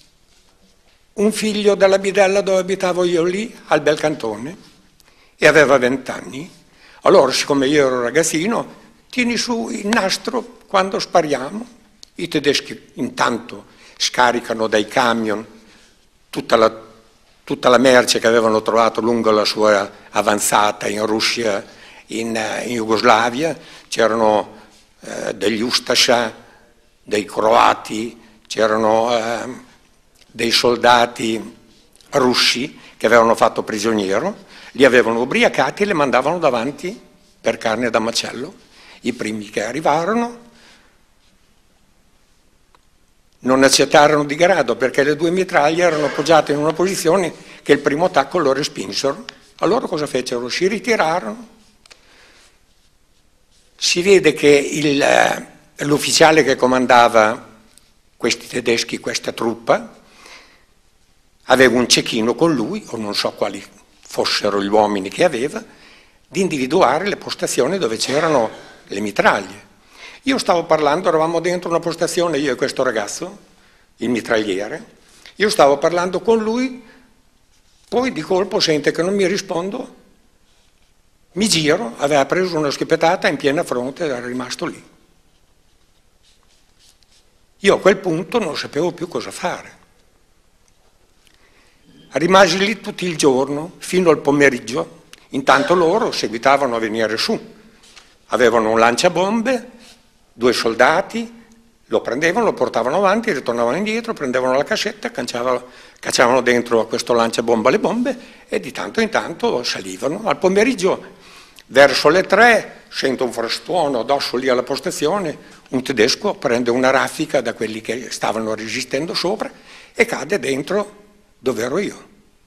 un figlio della bidella dove abitavo io lì, al Belcantone, e aveva vent'anni. Allora, siccome io ero ragazzino, tieni su il nastro quando spariamo. I tedeschi intanto scaricano dai camion tutta la, tutta la merce che avevano trovato lungo la sua avanzata in Russia, in, in Jugoslavia. C'erano eh, degli Ustascia, dei croati, c'erano eh, dei soldati russi che avevano fatto prigioniero, li avevano ubriacati e li mandavano davanti per carne da macello. I primi che arrivarono non accettarono di grado, perché le due mitraglie erano appoggiate in una posizione che il primo attacco lo respinsero. Allora cosa fecero? Si ritirarono. Si vede che l'ufficiale che comandava questi tedeschi, questa truppa, aveva un cecchino con lui, o non so quali fossero gli uomini che aveva, di individuare le postazioni dove c'erano le mitraglie. Io stavo parlando, eravamo dentro una postazione, io e questo ragazzo, il mitragliere, io stavo parlando con lui, poi di colpo sente che non mi rispondo, mi giro, aveva preso una schippettata in piena fronte ed era rimasto lì. Io a quel punto non sapevo più cosa fare. Rimasi lì tutto il giorno, fino al pomeriggio, intanto loro seguitavano a venire su, avevano un lanciabombe, due soldati, lo prendevano, lo portavano avanti, ritornavano indietro, prendevano la cassetta, cacciavano dentro a questo lanciabomba le bombe e di tanto in tanto salivano. Al pomeriggio, verso le tre, sento un frastuono addosso lì alla postazione, un tedesco prende una raffica da quelli che stavano resistendo sopra e cade dentro dove ero io.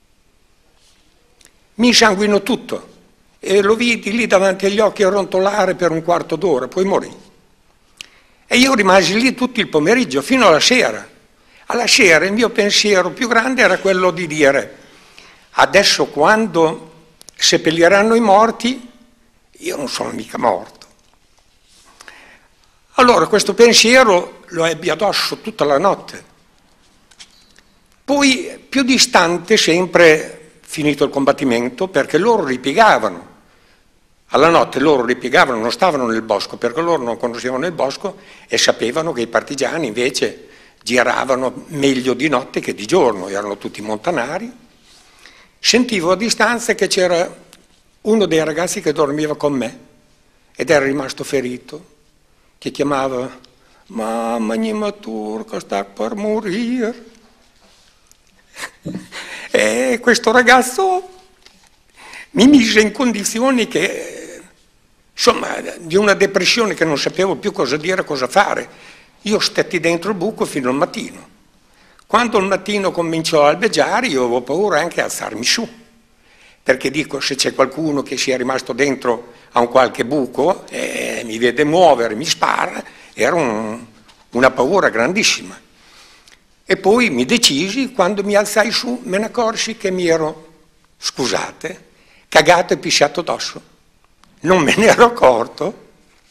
Mi insanguinò tutto e lo vidi lì davanti agli occhi a rontolare per un quarto d'ora, poi morì. E io rimasi lì tutto il pomeriggio, fino alla sera. Alla sera il mio pensiero più grande era quello di dire: adesso quando seppelliranno i morti, io non sono mica morto. Allora questo pensiero lo ebbi addosso tutta la notte. Poi più distante, sempre finito il combattimento, perché loro ripiegavano. Alla notte loro ripiegavano, non stavano nel bosco, perché loro non conoscevano il bosco e sapevano che i partigiani invece giravano meglio di notte che di giorno, erano tutti montanari. Sentivo a distanza che c'era uno dei ragazzi che dormiva con me ed era rimasto ferito, che chiamava «Mamma, mia turca sta per morire». E questo ragazzo mi mise in condizioni che, insomma, di una depressione che non sapevo più cosa dire, cosa fare. Io stetti dentro il buco fino al mattino. Quando il mattino cominciò a albeggiare io avevo paura anche a alzarmi su, perché dico, se c'è qualcuno che sia rimasto dentro a un qualche buco e mi vede muovere, mi spara, era un, una paura grandissima. E poi mi decisi, quando mi alzai su, me ne accorsi che mi ero, scusate, cagato e pisciato addosso. Non me ne ero accorto.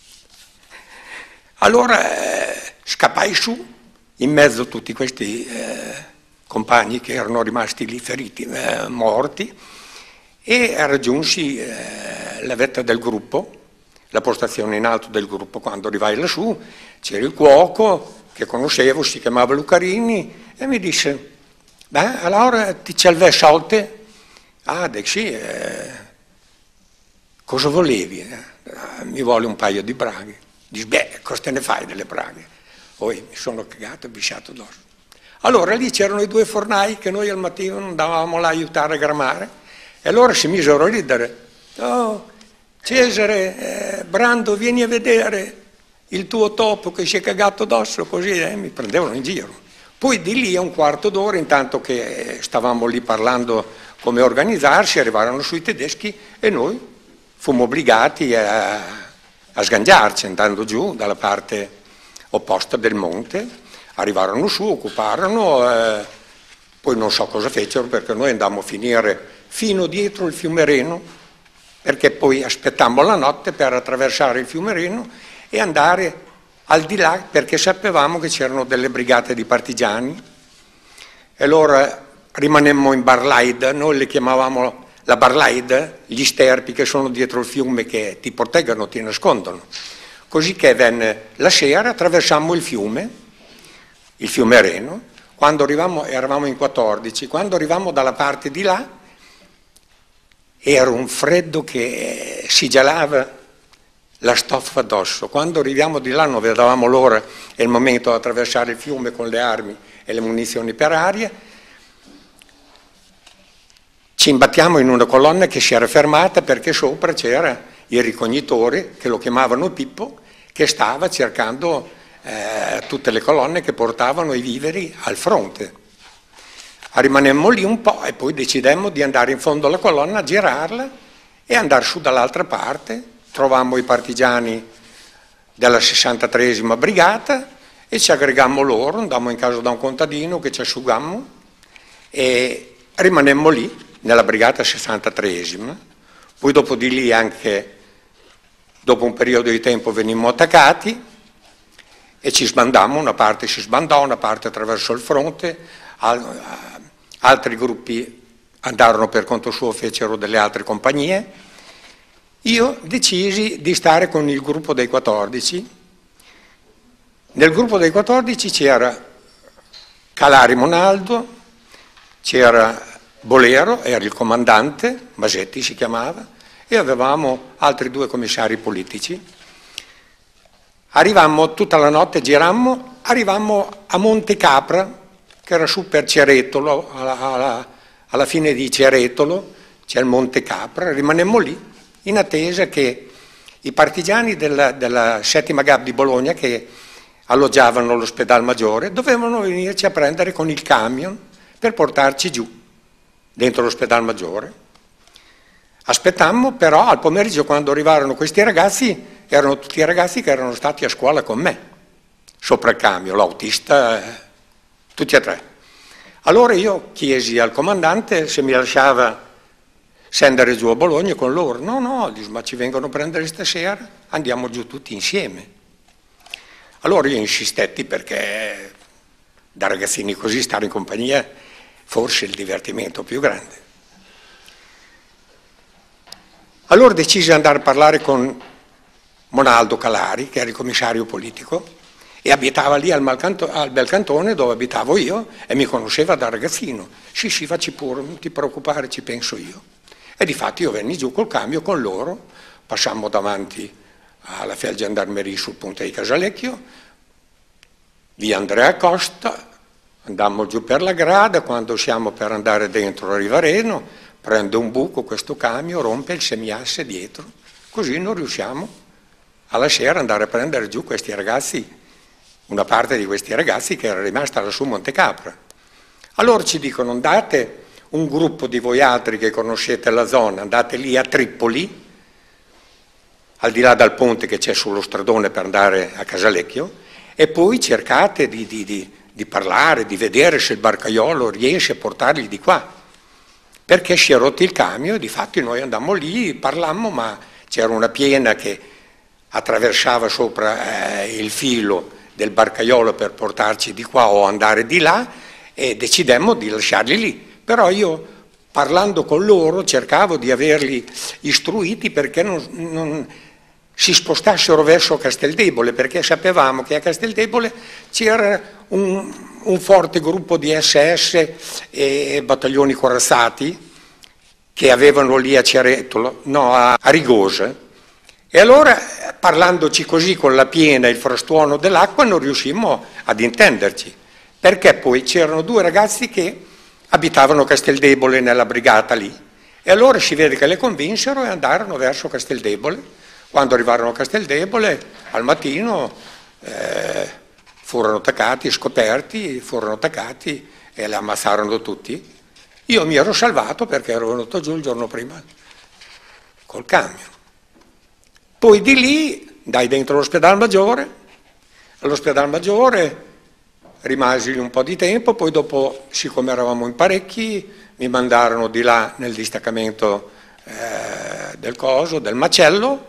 Allora eh, scappai su, in mezzo a tutti questi eh, compagni che erano rimasti lì feriti, eh, morti, e raggiunsi eh, la vetta del gruppo, la postazione in alto del gruppo. Quando arrivai lassù c'era il cuoco che conoscevo, si chiamava Lucarini, e mi disse, beh, allora ti ci alve solte? Ah, dico sì, eh, cosa volevi? Eh, mi vuole un paio di braghe. Dici, beh, cosa te ne fai delle braghe? Poi mi sono cagato e bisciato addosso. Allora lì c'erano i due fornai che noi al mattino andavamo là a aiutare a gramare, e allora si misero a ridere. Oh, Cesare, eh, Brando, vieni a vedere il tuo topo che si è cagato addosso, così eh, mi prendevano in giro. Poi di lì a un quarto d'ora, intanto che stavamo lì parlando come organizzarsi, arrivarono sui tedeschi e noi fummo obbligati a, a sgangiarci, andando giù dalla parte opposta del monte. Arrivarono su, occuparono, eh, poi non so cosa fecero, perché noi andammo a finire fino dietro il fiume Reno, perché poi aspettammo la notte per attraversare il fiume Reno e andare al di là, perché sapevamo che c'erano delle brigate di partigiani. E allora rimanemmo in Barlaid, noi le chiamavamo la Barlaid, gli sterpi che sono dietro il fiume che ti proteggono, ti nascondono. Così che venne la sera, attraversammo il fiume, il fiume Reno. Quando arrivammo, eravamo in quattordici, quando arrivammo dalla parte di là era un freddo che si gelava la stoffa addosso. Quando arriviamo di là non vedevamo l'ora e il momento di attraversare il fiume con le armi e le munizioni per aria. Ci imbattiamo in una colonna che si era fermata perché sopra c'era il ricognitore, che lo chiamavano Pippo, che stava cercando eh, tutte le colonne che portavano i viveri al fronte. Rimanemmo lì un po' e poi decidemmo di andare in fondo alla colonna, girarla e andare su dall'altra parte. Trovammo i partigiani della sessantatreesima brigata e ci aggregammo loro, andammo in casa da un contadino che ci asciugammo e rimanemmo lì nella brigata sessantatreesima. Poi dopo di lì, anche dopo un periodo di tempo, venimmo attaccati e ci sbandammo, una parte si sbandò, una parte attraverso il fronte, altri gruppi andarono per conto suo, fecero delle altre compagnie. Io decisi di stare con il gruppo dei quattordici. Nel gruppo dei quattordici c'era Calari Monaldo, c'era Bolero, era il comandante, Masetti si chiamava, e avevamo altri due commissari politici. Arrivammo tutta la notte, girammo, arrivammo a Monte Capra, che era su per Ceretolo, alla, alla, alla fine di Ceretolo c'è il Monte Capra, rimanemmo lì in attesa che i partigiani della, della settima G A B di Bologna, che alloggiavano l'ospedale maggiore, dovevano venirci a prendere con il camion per portarci giù, dentro l'ospedale maggiore. Aspettammo, però al pomeriggio, quando arrivarono questi ragazzi, erano tutti i ragazzi che erano stati a scuola con me, sopra il camion, l'autista, eh, tutti e tre. Allora io chiesi al comandante se mi lasciava scendere giù a Bologna con loro. No, no, dice, ma ci vengono a prendere stasera, andiamo giù tutti insieme. Allora io insistetti, perché da ragazzini così stare in compagnia forse è il divertimento più grande. Allora decisi di andare a parlare con Monaldo Calari, che era il commissario politico, e abitava lì al, Malcanto, al Belcantone, dove abitavo io, e mi conosceva da ragazzino. Sì, sì, facci pure, non ti preoccupare, ci penso io. E difatti io venni giù col cambio con loro, passammo davanti alla Feldgendarmerie sul ponte di Casalecchio, via Andrea Costa, andammo giù per la grada, quando siamo per andare dentro a Rivareno, prende un buco questo camion, rompe il semiasse dietro, così non riusciamo alla sera andare a prendere giù questi ragazzi, una parte di questi ragazzi che era rimasta lassù Montecapra. Allora ci dicono: andate, un gruppo di voi altri che conoscete la zona, andate lì a Tripoli, al di là dal ponte che c'è sullo stradone per andare a Casalecchio, e poi cercate di, di, di, di parlare, di vedere se il barcaiolo riesce a portarli di qua. Perché si è rotto il camion, e difatti noi andammo lì, parlammo, ma c'era una piena che attraversava sopra eh, il filo del barcaiolo per portarci di qua o andare di là, e decidemmo di lasciarli lì. Però io, parlando con loro, cercavo di averli istruiti perché non, non si spostassero verso Casteldebole, perché sapevamo che a Casteldebole c'era un, un forte gruppo di S S e battaglioni corazzati che avevano lì a Ceretolo, no, a, a Rigosa. E allora, parlandoci così con la piena e il frastuono dell'acqua, non riuscimmo ad intenderci, perché poi c'erano due ragazzi che abitavano Casteldebole nella brigata lì, e allora si vede che le convinsero e andarono verso Casteldebole. Quando arrivarono a Casteldebole, al mattino eh, furono attaccati, scoperti, furono attaccati e le ammazzarono tutti. Io mi ero salvato perché ero venuto giù il giorno prima col camion. Poi di lì andai dentro l'ospedale maggiore, all'ospedale maggiore rimasi lì un po' di tempo, poi dopo, siccome eravamo in parecchi, mi mandarono di là nel distaccamento eh, del coso, del macello,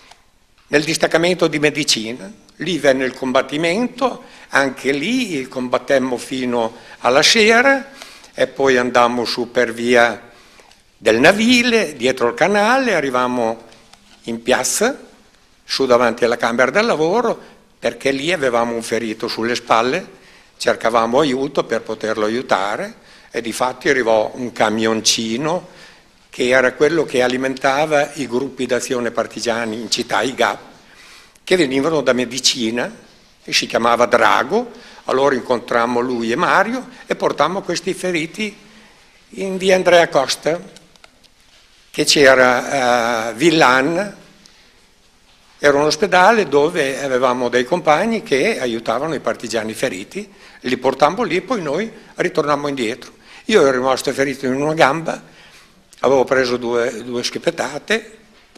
nel distaccamento di medicina. Lì venne il combattimento, anche lì combattemmo fino alla sera e poi andammo su per via del Navile, dietro il canale, arrivammo in piazza, su davanti alla Camera del Lavoro, perché lì avevamo un ferito sulle spalle, cercavamo aiuto per poterlo aiutare, e difatti arrivò un camioncino che era quello che alimentava i gruppi d'azione partigiani in città, i G A P, che venivano da medicina, e si chiamava Drago. Allora incontrammo lui e Mario e portammo questi feriti in via Andrea Costa, che c'era uh, Villan, era un ospedale dove avevamo dei compagni che aiutavano i partigiani feriti, li portammo lì e poi noi ritornammo indietro. Io ero rimasto ferito in una gamba, avevo preso due, due schiaffettate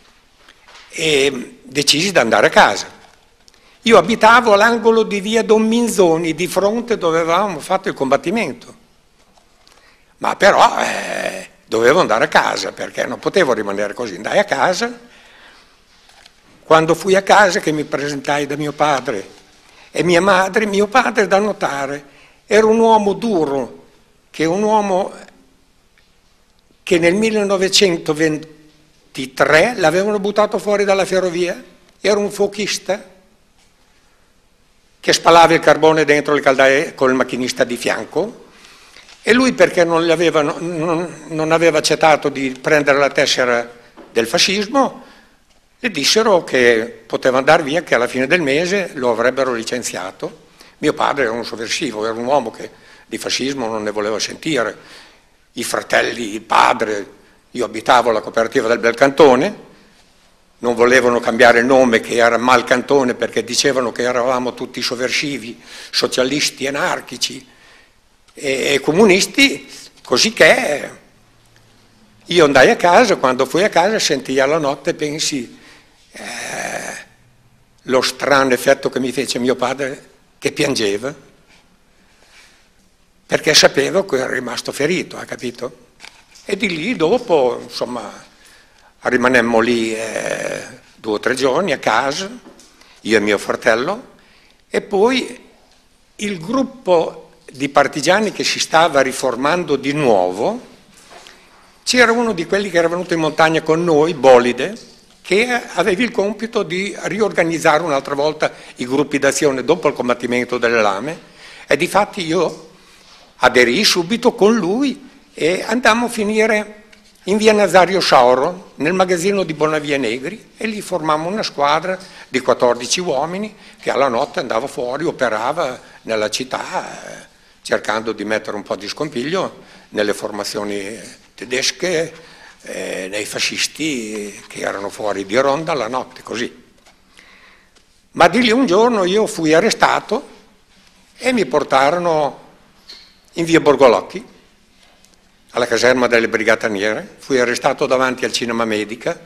e decisi di andare a casa. Io abitavo all'angolo di via Don Minzoni, di fronte dove avevamo fatto il combattimento, ma però eh, dovevo andare a casa perché non potevo rimanere così. Andai a casa. Quando fui a casa, che mi presentai da mio padre e mia madre, mio padre, da notare, era un uomo duro, che è un uomo che nel millenovecentoventitré l'avevano buttato fuori dalla ferrovia, era un fuochista che spalava il carbone dentro le caldaie col macchinista di fianco, e lui, perché non, aveva, non, non aveva accettato di prendere la tessera del fascismo, le dissero che poteva andare via, che alla fine del mese lo avrebbero licenziato. Mio padre era un sovversivo, era un uomo che di fascismo non ne voleva sentire. I fratelli, il padre, io abitavo alla cooperativa del Belcantone, non volevano cambiare il nome, che era Malcantone, perché dicevano che eravamo tutti sovversivi, socialisti, anarchici e, e comunisti, così che io andai a casa. Quando fui a casa sentii alla notte, pensi, Eh, lo strano effetto che mi fece mio padre, che piangeva, perché sapevo che era rimasto ferito, ha capito? E di lì dopo, insomma, rimanemmo lì eh, due o tre giorni a casa, io e mio fratello, e poi il gruppo di partigiani che si stava riformando di nuovo c'era uno di quelli che era venuto in montagna con noi, Bolide, che aveva il compito di riorganizzare un'altra volta i gruppi d'azione dopo il combattimento delle lame, e difatti io aderii subito con lui e andammo a finire in via Nazario Sauro, nel magazzino di Bonavia Negri, e lì formammo una squadra di quattordici uomini che alla notte andava fuori, operava nella città, eh, cercando di mettere un po' di scompiglio nelle formazioni tedesche, eh, nei fascisti che erano fuori di ronda la notte, così. Ma di lì un giorno io fui arrestato e mi portarono in via Borgolocchi, alla caserma delle Brigataniere. Fui arrestato davanti al Cinema Medica,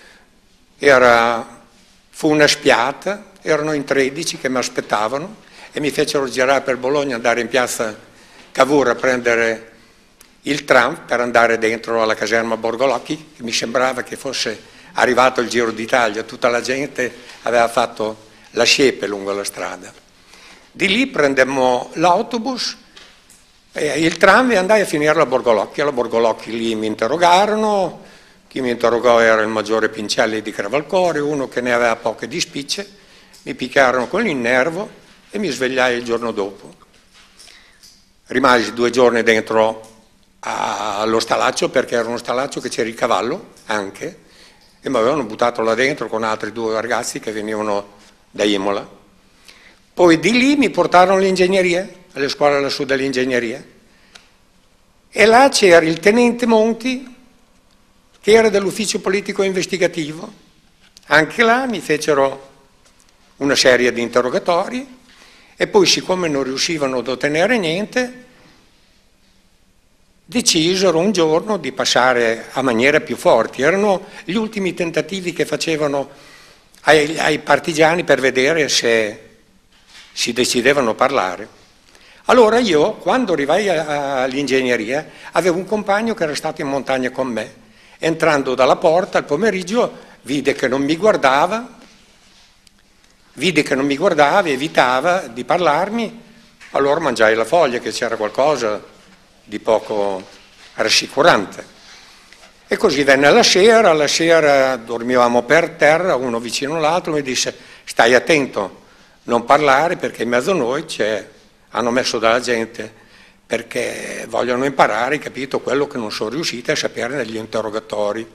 Era, fu una spiata, erano in tredici che mi aspettavano e mi fecero girare per Bologna, andare in piazza Cavour a prendere il tram per andare dentro alla caserma Borgolocchi, che mi sembrava che fosse arrivato il Giro d'Italia, tutta la gente aveva fatto la siepe lungo la strada. Di lì prendemmo l'autobus, e il tram, e andai a finire alla Borgolocchi. Alla Borgolocchi lì mi interrogarono, chi mi interrogò era il maggiore Pincelli di Crevalcore, uno che ne aveva poche di spicce, mi picchiarono con il nervo e mi svegliai il giorno dopo. Rimasi due giorni dentro allo stalaccio, perché era uno stalaccio che c'era il cavallo anche, e mi avevano buttato là dentro con altri due ragazzi che venivano da Imola. Poi di lì mi portarono all'ingegneria, alle scuole lassù dell'ingegneria, e là c'era il tenente Monti, che era dell'ufficio politico investigativo. Anche là mi fecero una serie di interrogatori, e poi, siccome non riuscivano ad ottenere niente, decisero un giorno di passare a maniere più forti. Erano gli ultimi tentativi che facevano ai, ai partigiani per vedere se si decidevano a parlare. Allora io, quando arrivai all'ingegneria, avevo un compagno che era stato in montagna con me. Entrando dalla porta al pomeriggio vide che non mi guardava, vide che non mi guardava, evitava di parlarmi, allora mangiai la foglia, che c'era qualcosa di poco rassicurante. E così venne la sera, alla sera dormivamo per terra, uno vicino all'altro, mi disse: stai attento, non parlare, perché in mezzo a noi c'è, hanno messo della gente, perché vogliono imparare, capito, quello che non sono riusciti a sapere negli interrogatori.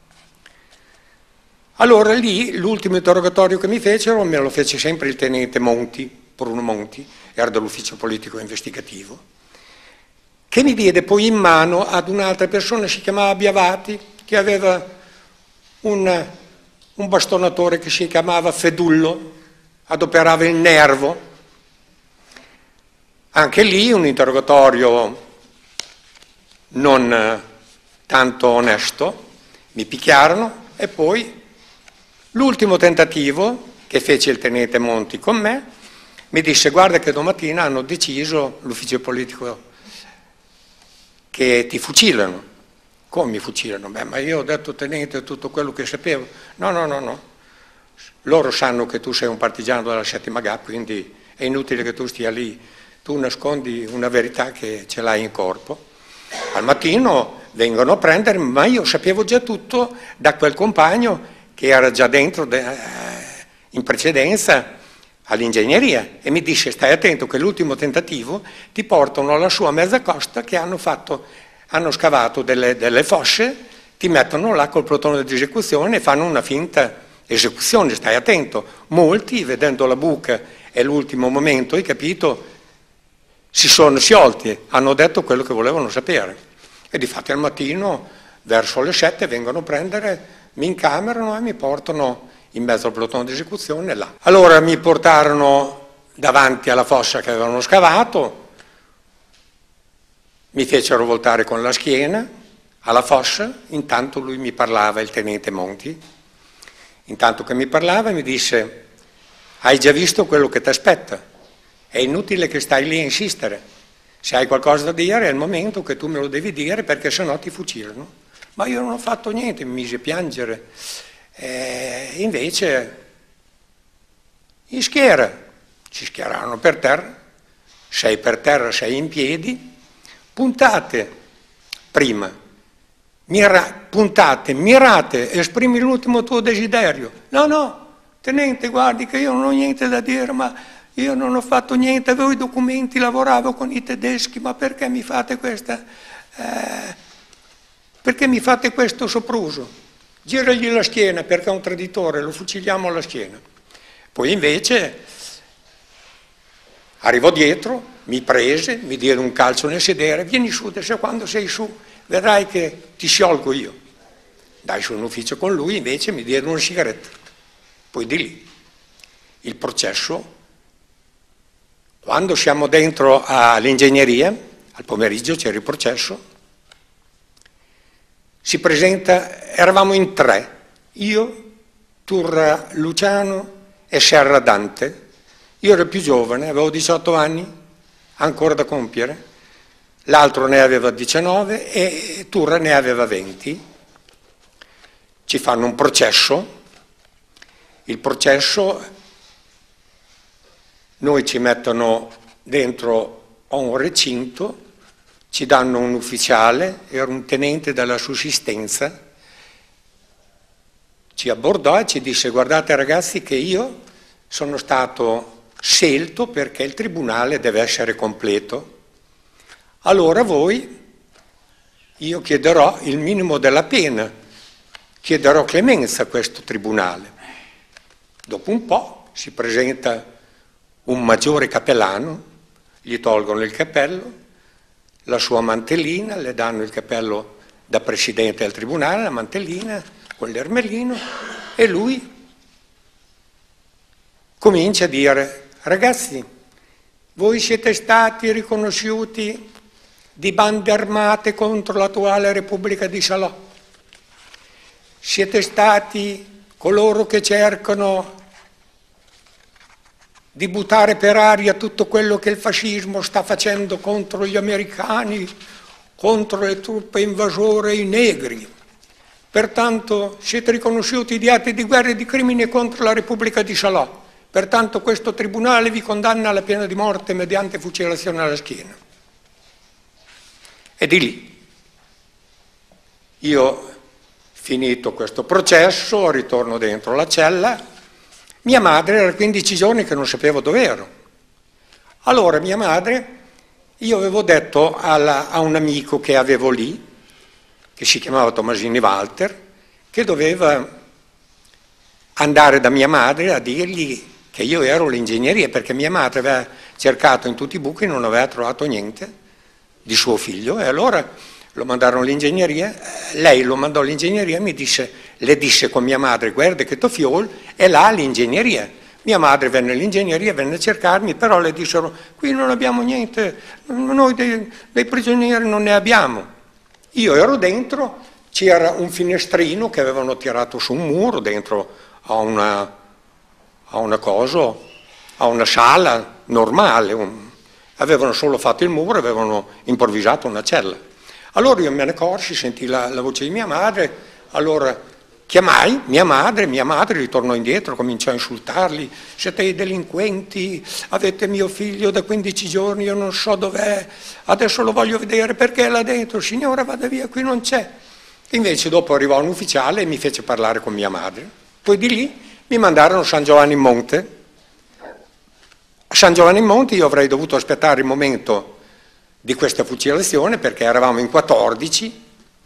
Allora lì, l'ultimo interrogatorio che mi fecero, me lo fece sempre il tenente Monti, Bruno Monti, era dell'ufficio politico investigativo, che mi diede poi in mano ad un'altra persona, si chiamava Biavati, che aveva un, un bastonatore che si chiamava Fedullo, adoperava il nervo. Anche lì un interrogatorio non tanto onesto, mi picchiarono, e poi l'ultimo tentativo che fece il tenente Monti con me, mi disse: guarda che domattina hanno deciso l'ufficio politico che ti fucilano. Come mi fucilano? Beh, ma io ho detto tenente tutto quello che sapevo. No, no, no, no. Loro sanno che tu sei un partigiano della settima G A P, quindi è inutile che tu stia lì. Tu nascondi una verità che ce l'hai in corpo. Al mattino vengono a prendermi, ma io sapevo già tutto da quel compagno che era già dentro de, eh, in precedenza all'ingegneria, e mi disse: stai attento che l'ultimo tentativo ti portano alla sua mezza costa, che hanno, fatto, hanno scavato delle, delle fosse, ti mettono là col plotone di esecuzione e fanno una finta esecuzione, stai attento. Molti, vedendo la buca e l'ultimo momento, hai capito, si sono sciolti, hanno detto quello che volevano sapere. E difatti al mattino, verso le sette, vengono a prendere, mi incamerano e mi portano in mezzo al plotone di esecuzione là. Allora mi portarono davanti alla fossa che avevano scavato, mi fecero voltare con la schiena alla fossa, intanto lui mi parlava, il tenente Monti, intanto che mi parlava mi disse: hai già visto quello che ti aspetta? È inutile che stai lì a insistere, se hai qualcosa da dire è il momento che tu me lo devi dire, perché sennò ti fucilano. Ma io non ho fatto niente, mi mise a piangere. E invece in schiera, ci schierarono per terra, sei per terra, sei in piedi, puntate prima mira, puntate, mirate, esprimi l'ultimo tuo desiderio. No, no, tenente, guardi che io non ho niente da dire, ma io non ho fatto niente, avevo i documenti, lavoravo con i tedeschi, ma perché mi fate questa, eh, perché mi fate questo sopruso? Giragli la schiena perché è un traditore, lo fuciliamo alla schiena. Poi invece arrivò dietro, mi prese, mi diede un calcio nel sedere, vieni su, adesso quando sei su vedrai che ti sciolgo io. Dai su in ufficio con lui, invece mi diede una sigaretta. Poi di lì il processo. Quando siamo dentro all'ingegneria, al pomeriggio c'era il processo, si presenta, eravamo in tre, io, Turra Luciano e Serra Dante. Io ero più giovane, avevo diciotto anni, ancora da compiere, l'altro ne aveva diciannove e Turra ne aveva venti. Ci fanno un processo, il processo... Noi ci mettono dentro a un recinto, ci danno un ufficiale, era un tenente della sussistenza, ci abbordò e ci disse: guardate ragazzi che io sono stato scelto perché il tribunale deve essere completo. Allora voi, io chiederò il minimo della pena, chiederò clemenza a questo tribunale. Dopo un po' si presenta un maggiore cappellano, gli tolgono il cappello, la sua mantellina, le danno il cappello da presidente del tribunale, la mantellina con l'ermellino, e lui comincia a dire: ragazzi, voi siete stati riconosciuti di bande armate contro l'attuale Repubblica di Salò, siete stati coloro che cercano di buttare per aria tutto quello che il fascismo sta facendo contro gli americani, contro le truppe invasore e i negri. Pertanto siete riconosciuti di atti di guerra e di crimini contro la Repubblica di Salò. Pertanto questo tribunale vi condanna alla pena di morte mediante fucilazione alla schiena. E di lì io, finito questo processo, ritorno dentro la cella. Mia madre era quindici giorni che non sapevo dove ero. Allora mia madre, io avevo detto alla, a un amico che avevo lì, che si chiamava Tomasini Walter, che doveva andare da mia madre a dirgli che io ero l'ingegneria, perché mia madre aveva cercato in tutti i buchi e non aveva trovato niente di suo figlio, e allora lo mandarono all'ingegneria, lei lo mandò all'ingegneria e mi disse, le disse con mia madre: guarda che tuo figlio è là all'ingegneria. Mia madre venne all'ingegneria, venne a cercarmi, però le dissero: qui non abbiamo niente, noi dei, dei prigionieri non ne abbiamo. Io ero dentro, c'era un finestrino che avevano tirato su un muro dentro a una, a una cosa, a una sala normale, un, avevano solo fatto il muro, avevano improvvisato una cella. Allora io me ne accorsi, sentii la, la voce di mia madre, allora chiamai mia madre, mia madre ritornò indietro, cominciò a insultarli: siete i delinquenti, avete mio figlio da quindici giorni, io non so dov'è, adesso lo voglio vedere perché è là dentro, signora vada via, qui non c'è. Invece dopo arrivò un ufficiale e mi fece parlare con mia madre, poi di lì mi mandarono a San Giovanni in Monte. A San Giovanni in Monte io avrei dovuto aspettare il momento di questa fucilazione perché eravamo in quattordici,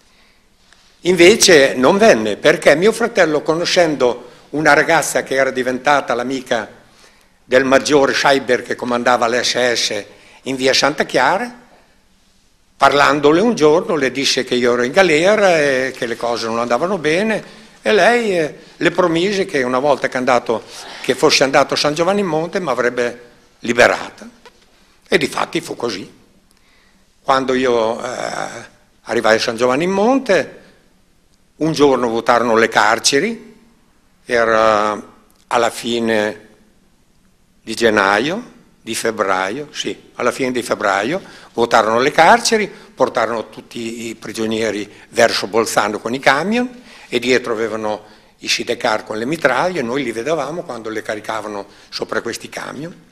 invece non venne perché mio fratello, conoscendo una ragazza che era diventata l'amica del maggiore Scheiber che comandava l'esse esse in via Santa Chiara, parlandole un giorno le disse che io ero in galera e che le cose non andavano bene, e lei eh, le promise che una volta che, andato, che fosse andato a San Giovanni in Monte mi avrebbe liberata, e difatti fu così. Quando io eh, arrivai a San Giovanni in Monte, un giorno votarono le carceri, era alla fine di gennaio, di febbraio, sì, alla fine di febbraio, votarono le carceri, portarono tutti i prigionieri verso Bolzano con i camion e dietro avevano i sidecar con le mitraglie, noi li vedevamo quando le caricavano sopra questi camion.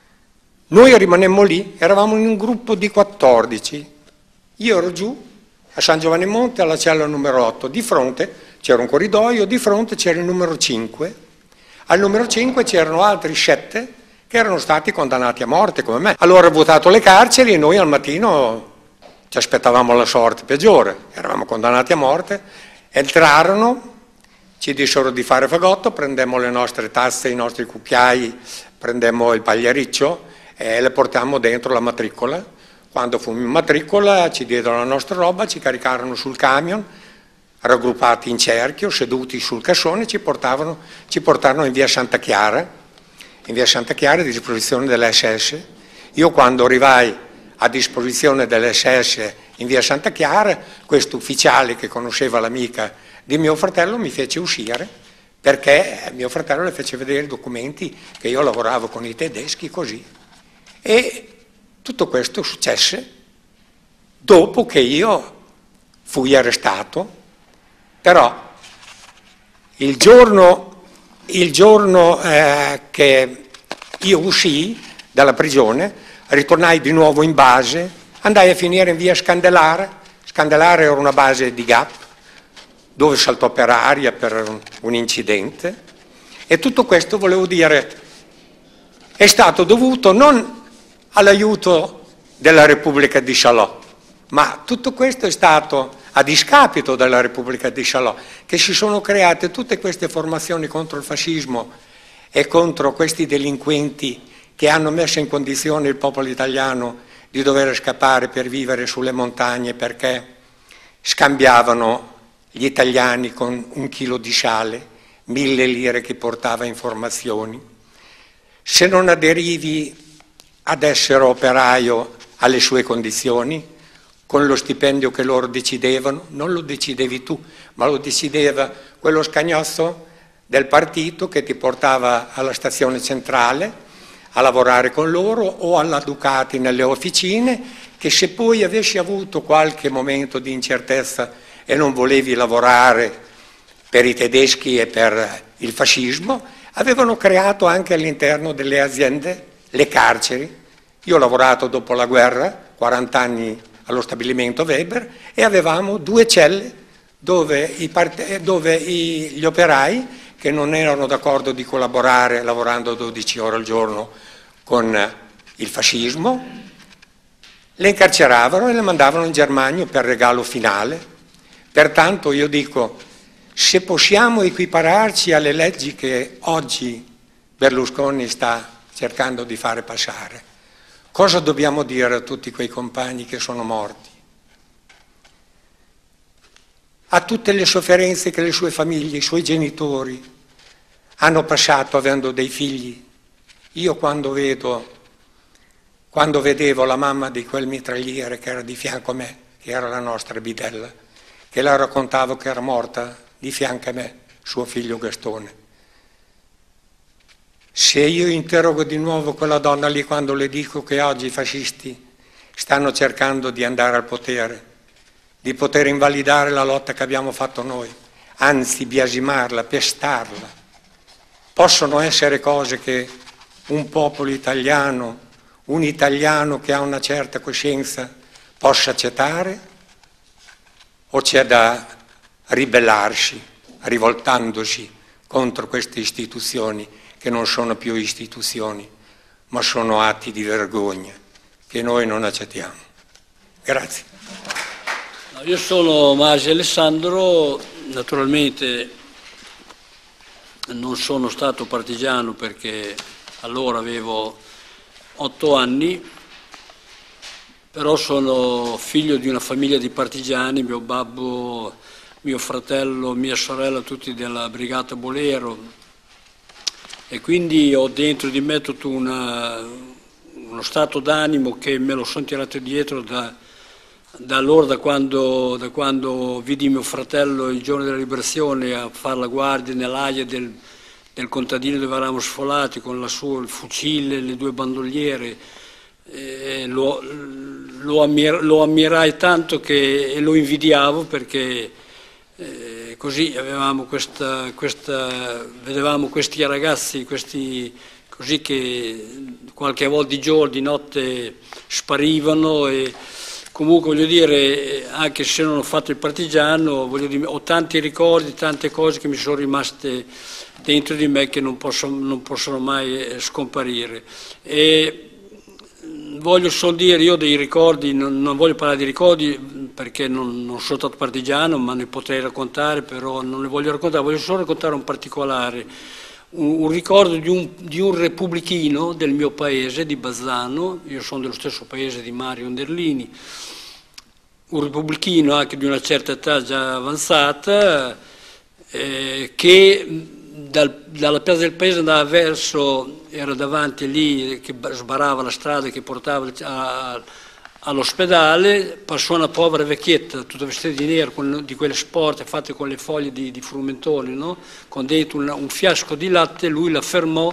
Noi rimanemmo lì, eravamo in un gruppo di quattordici, io ero giù a San Giovanni Monte, alla cella numero otto. Di fronte c'era un corridoio, di fronte c'era il numero cinque. Al numero cinque c'erano altri sette che erano stati condannati a morte come me. Allora ho votato le carceri e noi al mattino ci aspettavamo la sorte peggiore. Eravamo condannati a morte, entrarono, ci dissero di fare fagotto, prendemmo le nostre tazze, i nostri cucchiai, prendemmo il pagliariccio e le portammo dentro la matricola. Quando fummo in matricola ci diedero la nostra roba, ci caricarono sul camion, raggruppati in cerchio, seduti sul cassone, ci portavano, ci portarono in via Santa Chiara, in via Santa Chiara a disposizione dell'esse esse. Io quando arrivai a disposizione dell'esse esse in via Santa Chiara, questo ufficiale che conosceva l'amica di mio fratello mi fece uscire perché mio fratello le fece vedere i documenti che io lavoravo con i tedeschi così. E tutto questo successe dopo che io fui arrestato, però il giorno, il giorno eh, che io uscii dalla prigione, ritornai di nuovo in base, andai a finire in via Scandelara. Scandelara era una base di G A P, dove saltò per aria per un, un incidente, e tutto questo, volevo dire, è stato dovuto non all'aiuto della Repubblica di Salò, ma tutto questo è stato a discapito della Repubblica di Salò, che si sono create tutte queste formazioni contro il fascismo e contro questi delinquenti che hanno messo in condizione il popolo italiano di dover scappare per vivere sulle montagne perché scambiavano gli italiani con un chilo di sale, mille lire che portava informazioni. Se non aderivi ad essere operaio alle sue condizioni, con lo stipendio che loro decidevano, non lo decidevi tu, ma lo decideva quello scagnozzo del partito che ti portava alla stazione centrale a lavorare con loro o alla Ducati nelle officine, che se poi avessi avuto qualche momento di incertezza e non volevi lavorare per i tedeschi e per il fascismo, avevano creato anche all'interno delle aziende le carceri. Io ho lavorato dopo la guerra, quaranta anni allo stabilimento Weber, e avevamo due celle dove, i part- dove i, gli operai che non erano d'accordo di collaborare lavorando dodici ore al giorno con il fascismo, le incarceravano e le mandavano in Germania per regalo finale. Pertanto io dico, se possiamo equipararci alle leggi che oggi Berlusconi sta cercando di fare passare, cosa dobbiamo dire a tutti quei compagni che sono morti? A tutte le sofferenze che le sue famiglie, i suoi genitori hanno passato avendo dei figli. Io quando vedo, quando vedevo la mamma di quel mitragliere che era di fianco a me, che era la nostra bidella, che la raccontavo che era morta di fianco a me, suo figlio Gastone. Se io interrogo di nuovo quella donna lì quando le dico che oggi i fascisti stanno cercando di andare al potere, di poter invalidare la lotta che abbiamo fatto noi, anzi biasimarla, pestarla, possono essere cose che un popolo italiano, un italiano che ha una certa coscienza possa accettare? O c'è da ribellarsi, rivoltandosi contro queste istituzioni che non sono più istituzioni, ma sono atti di vergogna che noi non accettiamo. Grazie. Io sono Masi Alessandro, naturalmente non sono stato partigiano perché allora avevo otto anni, però sono figlio di una famiglia di partigiani, mio babbo, mio fratello, mia sorella, tutti della Brigata Bolero, e quindi ho dentro di me tutto una, uno stato d'animo che me lo sono tirato dietro da, da allora, da quando, da quando vidi mio fratello il giorno della liberazione a fare la guardia nell'aia del, del contadino dove eravamo sfolati con la sua, il fucile, le due bandoliere. Eh, lo, lo, ammir, lo ammirai tanto che, e lo invidiavo perché eh, così avevamo questa, questa, vedevamo questi ragazzi questi, così che qualche volta di giorno, di notte sparivano e, comunque voglio dire, anche se non ho fatto il partigiano, voglio dire, ho tanti ricordi, tante cose che mi sono rimaste dentro di me che non possono, non possono mai scomparire. E voglio solo dire, io dei ricordi, non, non voglio parlare di ricordi perché non, non sono stato partigiano, ma ne potrei raccontare, però non ne voglio raccontare, voglio solo raccontare un particolare, un, un ricordo di un, di un repubblichino del mio paese, di Bazzano. Io sono dello stesso paese di Mario Onderlini, un repubblichino anche di una certa età già avanzata, eh, che dal, dalla piazza del paese andava verso, era davanti lì, che sbarava la strada che portava a, all'ospedale, passò una povera vecchietta tutta vestita di nero, con, di quelle sporte fatte con le foglie di, di frumentoli, no? Con dentro un, un fiasco di latte. Lui la fermò,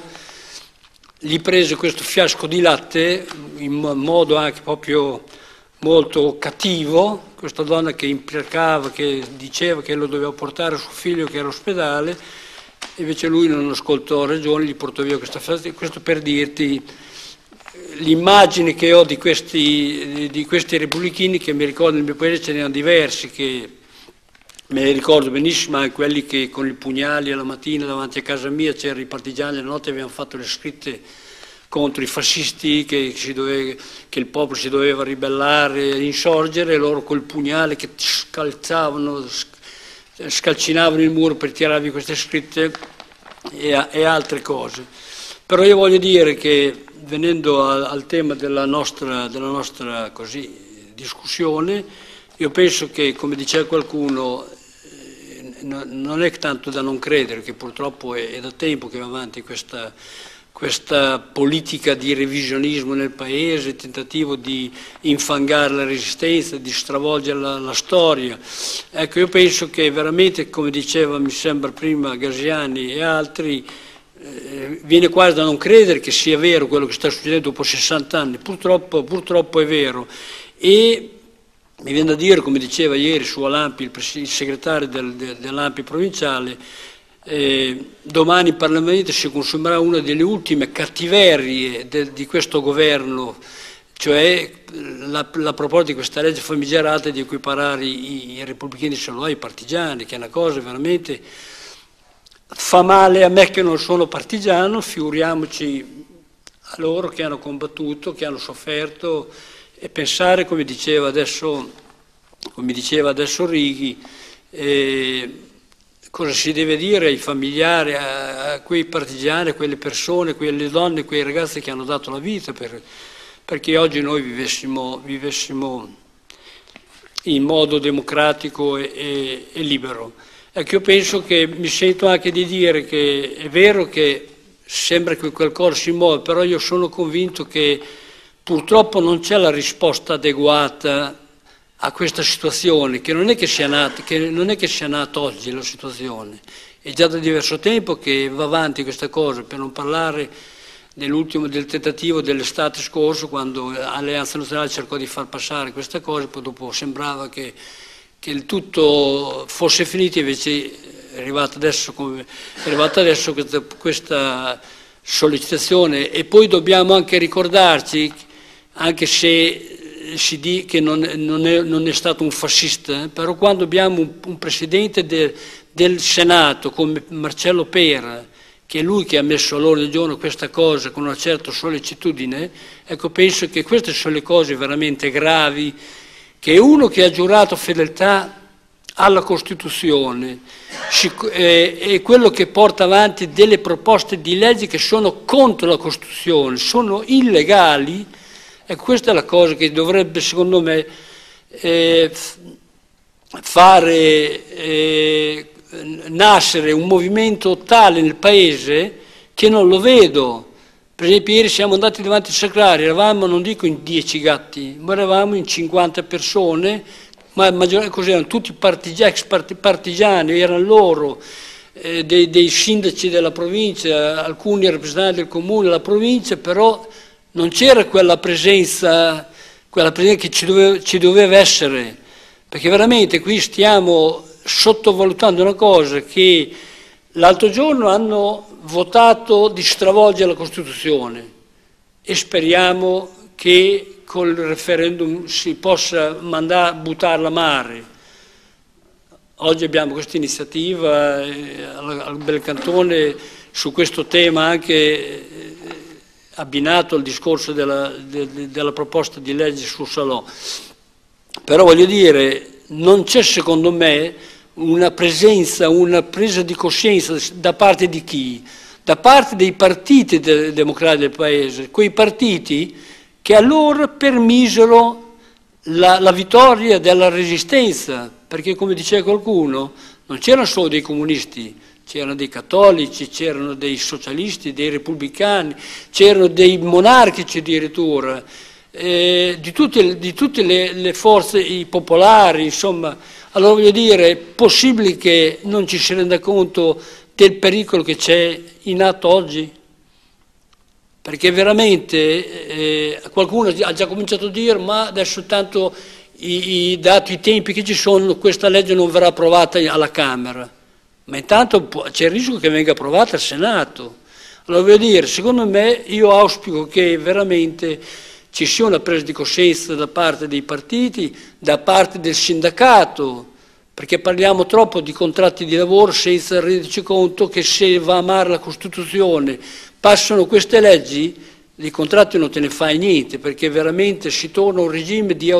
gli prese questo fiasco di latte in modo anche proprio molto cattivo, questa donna che imprecava, che diceva che lo doveva portare a suo figlio che era all'ospedale, invece lui non ascoltò ragione, gli portò via questa frase. Questo per dirti l'immagine che ho di questi, di questi repubblichini, che mi ricordo nel mio paese ce n'erano diversi, che me ne ricordo benissimo, anche quelli che con i pugnali alla mattina davanti a casa mia c'erano i partigiani, la notte avevano fatto le scritte contro i fascisti, che, si doveva, che il popolo si doveva ribellare, insorgere, e loro col pugnale che scalzavano, scalcinavano il muro per tirarvi queste scritte e, e altre cose. Però io voglio dire che, venendo al, al tema della nostra, della nostra così, discussione, io penso che, come diceva qualcuno, eh, no, non è tanto da non credere, che purtroppo è, è da tempo che va avanti questa, questa politica di revisionismo nel paese, il tentativo di infangare la resistenza, di stravolgere la, la storia. Ecco, io penso che veramente, come diceva, mi sembra prima Gasiani e altri, eh, viene quasi da non credere che sia vero quello che sta succedendo dopo sessanta anni. Purtroppo, purtroppo è vero. E mi viene da dire, come diceva ieri su Alampi il, il segretario del, del, dell'Ampi provinciale, Eh, domani in Parlamento si consumerà una delle ultime cattiverie de, di questo governo, cioè la, la proposta di questa legge famigerata di equiparare i, i repubblichini solo ai partigiani, che è una cosa veramente, fa male a me che non sono partigiano, figuriamoci a loro che hanno combattuto, che hanno sofferto. E pensare, come diceva adesso, come diceva adesso Righi, eh, cosa si deve dire ai familiari, a, a quei partigiani, a quelle persone, quelle donne, quei ragazzi che hanno dato la vita per, perché oggi noi vivessimo, vivessimo in modo democratico e, e, e libero. Ecco, io penso che, mi sento anche di dire che è vero che sembra che qualcosa si muove, però io sono convinto che purtroppo non c'è la risposta adeguata a questa situazione, che non è che sia nata, che non è che sia nata oggi la situazione, è già da diverso tempo che va avanti questa cosa, per non parlare dell'ultimo, del tentativo dell'estate scorso, quando Alleanza Nazionale cercò di far passare questa cosa, poi dopo sembrava che, che il tutto fosse finito, invece è arrivata adesso, come, è arrivata adesso questa, questa sollecitazione. E poi dobbiamo anche ricordarci, anche se si dice che non, non, è, non è stato un fascista, eh? Però quando abbiamo un, un presidente de, del Senato come Marcello Pera, che è lui che ha messo all'ordine del giorno questa cosa con una certa sollecitudine, ecco, penso che queste sono le cose veramente gravi, che uno che ha giurato fedeltà alla Costituzione è, è quello che porta avanti delle proposte di leggi che sono contro la Costituzione, sono illegali. E questa è la cosa che dovrebbe, secondo me, eh, fare eh, nascere un movimento tale nel paese che non lo vedo. Per esempio, ieri siamo andati davanti al Sacrario, eravamo, non dico in dieci gatti, ma eravamo in cinquanta persone, ma cos'erano? Tutti partigiani, ex partigiani, erano loro, eh, dei, dei sindaci della provincia, alcuni rappresentanti del comune, della provincia, però non c'era quella presenza, quella presenza che ci doveva, ci doveva essere, perché veramente qui stiamo sottovalutando una cosa, che l'altro giorno hanno votato di stravolgere la Costituzione e speriamo che col referendum si possa mandare, buttarla a mare. Oggi abbiamo questa iniziativa eh, al Belcantone su questo tema anche eh, abbinato al discorso della, de, della proposta di legge su Salò. Però voglio dire, non c'è secondo me una presenza, una presa di coscienza da parte di chi? Da parte dei partiti de democratici del Paese, quei partiti che allora permisero la, la vittoria della resistenza, perché come diceva qualcuno, non c'erano solo dei comunisti, c'erano dei cattolici, c'erano dei socialisti, dei repubblicani, c'erano dei monarchici addirittura, eh, di tutte, di tutte le, le forze i popolari, insomma. Allora voglio dire, è possibile che non ci si renda conto del pericolo che c'è in atto oggi? Perché veramente eh, qualcuno ha già cominciato a dire ma adesso tanto i, i, dati i tempi che ci sono, questa legge non verrà approvata alla Camera. Ma intanto c'è il rischio che venga approvata al Senato. Allora voglio dire, secondo me io auspico che veramente ci sia una presa di coscienza da parte dei partiti, da parte del sindacato, perché parliamo troppo di contratti di lavoro senza renderci conto che se va a mare la Costituzione, passano queste leggi, di contratti non te ne fai niente, perché veramente si torna a un regime di...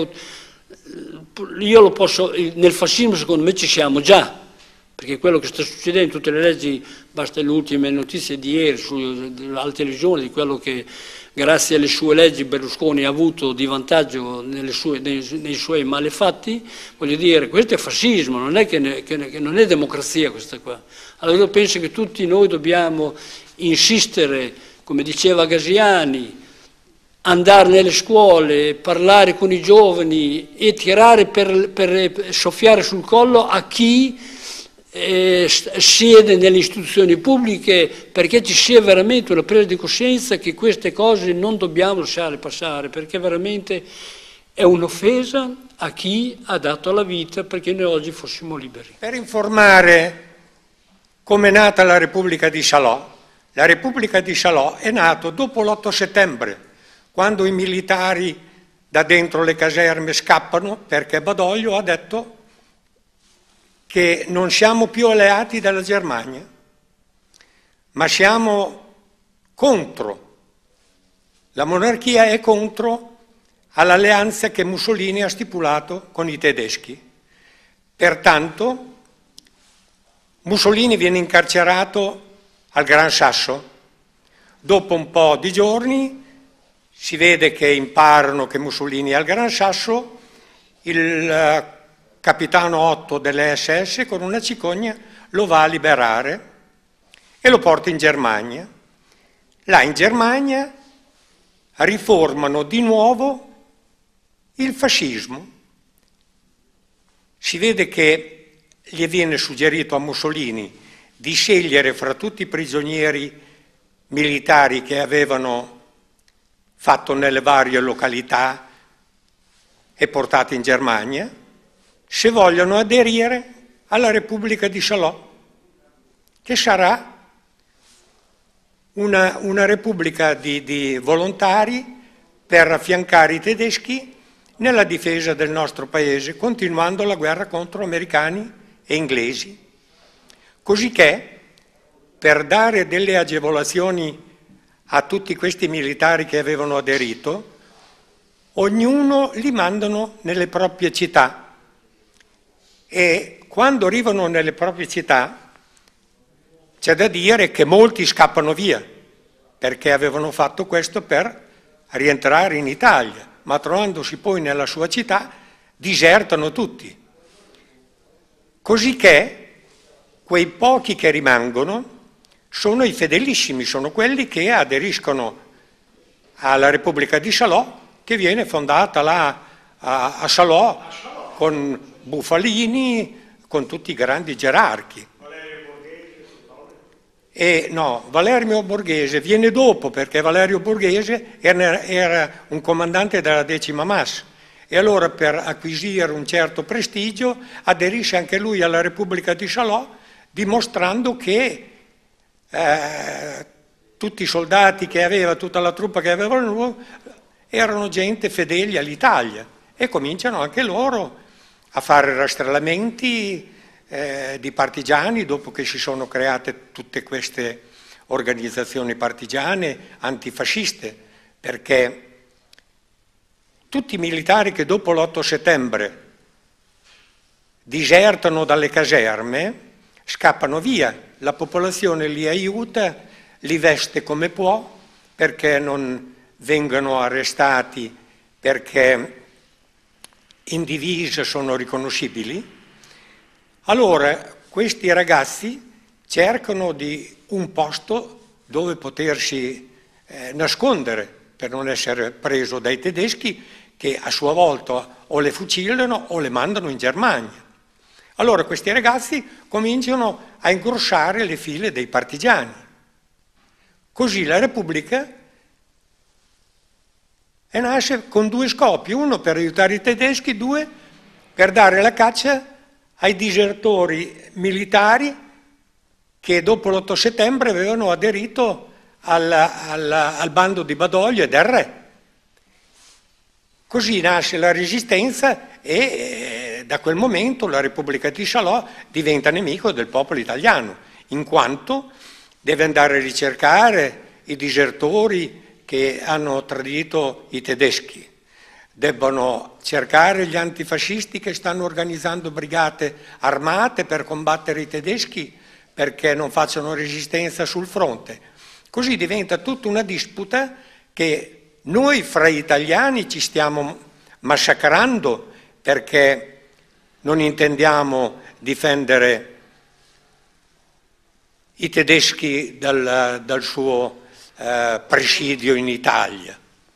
Io lo posso... Nel fascismo secondo me ci siamo già, perché quello che sta succedendo in tutte le leggi, basta le ultime notizie di ieri sulla televisione, di quello che grazie alle sue leggi Berlusconi ha avuto di vantaggio nelle sue, nei, nei suoi malefatti, voglio dire, questo è fascismo, non è, che ne, che ne, che non è democrazia questa qua. Allora io penso che tutti noi dobbiamo insistere, come diceva Gasiani, andare nelle scuole, parlare con i giovani e tirare per, per soffiare sul collo a chi Eh, siede nelle istituzioni pubbliche, perché ci sia veramente una presa di coscienza che queste cose non dobbiamo lasciare passare, perché veramente è un'offesa a chi ha dato la vita perché noi oggi fossimo liberi. Per informare come è nata la Repubblica di Salò, la Repubblica di Salò è nata dopo l'otto settembre, quando i militari da dentro le caserme scappano perché Badoglio ha detto che non siamo più alleati della Germania, ma siamo contro. La monarchia è contro all'alleanza che Mussolini ha stipulato con i tedeschi. Pertanto Mussolini viene incarcerato al Gran Sasso. Dopo un po' di giorni si vede che imparano che Mussolini è al Gran Sasso, il capitano Otto delle S S con una cicogna lo va a liberare e lo porta in Germania. Là in Germania riformano di nuovo il fascismo. Si vede che gli viene suggerito a Mussolini di scegliere fra tutti i prigionieri militari che avevano fatto nelle varie località e portati in Germania, se vogliono aderire alla Repubblica di Salò, che sarà una, una repubblica di, di volontari per affiancare i tedeschi nella difesa del nostro paese, continuando la guerra contro americani e inglesi. Cosicché, per dare delle agevolazioni a tutti questi militari che avevano aderito, ognuno li mandano nelle proprie città. E quando arrivano nelle proprie città c'è da dire che molti scappano via, perché avevano fatto questo per rientrare in Italia, ma trovandosi poi nella sua città disertano tutti. Cosicché quei pochi che rimangono sono i fedelissimi, sono quelli che aderiscono alla Repubblica di Salò, che viene fondata là a, a Salò con Bufalini, con tutti i grandi gerarchi. Valerio Borghese? E no, Valerio Borghese viene dopo, perché Valerio Borghese era, era un comandante della decima massa e allora per acquisire un certo prestigio aderisce anche lui alla Repubblica di Salò, dimostrando che eh, tutti i soldati che aveva, tutta la truppa che aveva lui, erano gente fedeli all'Italia e cominciano anche loro a fare rastrellamenti eh, di partigiani dopo che si sono create tutte queste organizzazioni partigiane antifasciste, perché tutti i militari che dopo l'otto settembre disertano dalle caserme scappano via, la popolazione li aiuta, li veste come può perché non vengano arrestati, perché in divisa sono riconoscibili. Allora questi ragazzi cercano di un posto dove potersi eh, nascondere per non essere preso dai tedeschi, che a sua volta o le fucillano o le mandano in Germania. Allora questi ragazzi cominciano a ingrossare le file dei partigiani. Così la Repubblica e nasce con due scopi: uno per aiutare i tedeschi, due per dare la caccia ai disertori militari che dopo l'otto settembre avevano aderito al, al, al bando di Badoglio e del re. Così nasce la Resistenza e eh, da quel momento la Repubblica di Salò diventa nemico del popolo italiano, in quanto deve andare a ricercare i disertori che hanno tradito i tedeschi, debbono cercare gli antifascisti che stanno organizzando brigate armate per combattere i tedeschi perché non facciano resistenza sul fronte. Così diventa tutta una disputa che noi fra italiani ci stiamo massacrando perché non intendiamo difendere i tedeschi dal, dal suo eh, presidio in Italia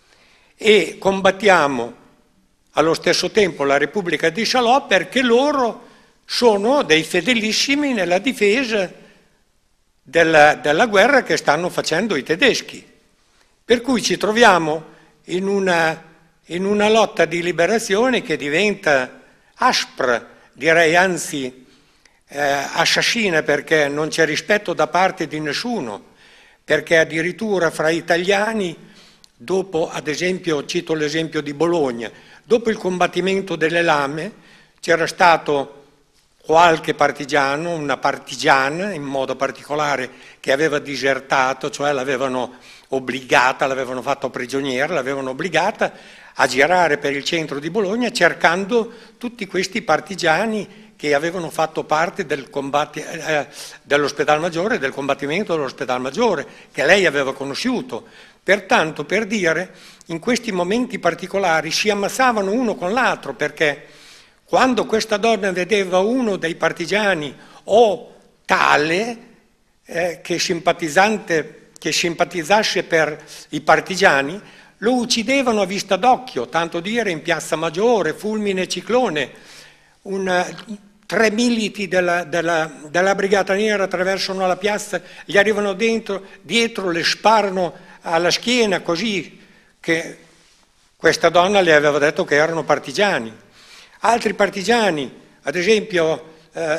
e combattiamo allo stesso tempo la Repubblica di Salò perché loro sono dei fedelissimi nella difesa della, della guerra che stanno facendo i tedeschi. Per cui ci troviamo in una, in una lotta di liberazione che diventa aspra, direi anzi eh, assassina, perché non c'è rispetto da parte di nessuno, perché addirittura fra italiani, dopo, ad esempio, cito l'esempio di Bologna, dopo il combattimento delle Lame c'era stato qualche partigiano, una partigiana in modo particolare, che aveva disertato, cioè l'avevano obbligata, l'avevano fatto prigioniera, l'avevano obbligata a girare per il centro di Bologna cercando tutti questi partigiani che avevano fatto parte del eh, dell'ospedal maggiore, del combattimento dell'ospedal maggiore, che lei aveva conosciuto. Pertanto, per dire, in questi momenti particolari si ammazzavano uno con l'altro, perché quando questa donna vedeva uno dei partigiani o tale eh, che, simpatizzante, che simpatizzasse per i partigiani, lo uccidevano a vista d'occhio, tanto dire in Piazza Maggiore, fulmine e ciclone. Un, tre militi della, della, della Brigata Nera attraversano la piazza, gli arrivano dentro, dietro, le sparano alla schiena, così che questa donna le aveva detto che erano partigiani. Altri partigiani, ad esempio eh,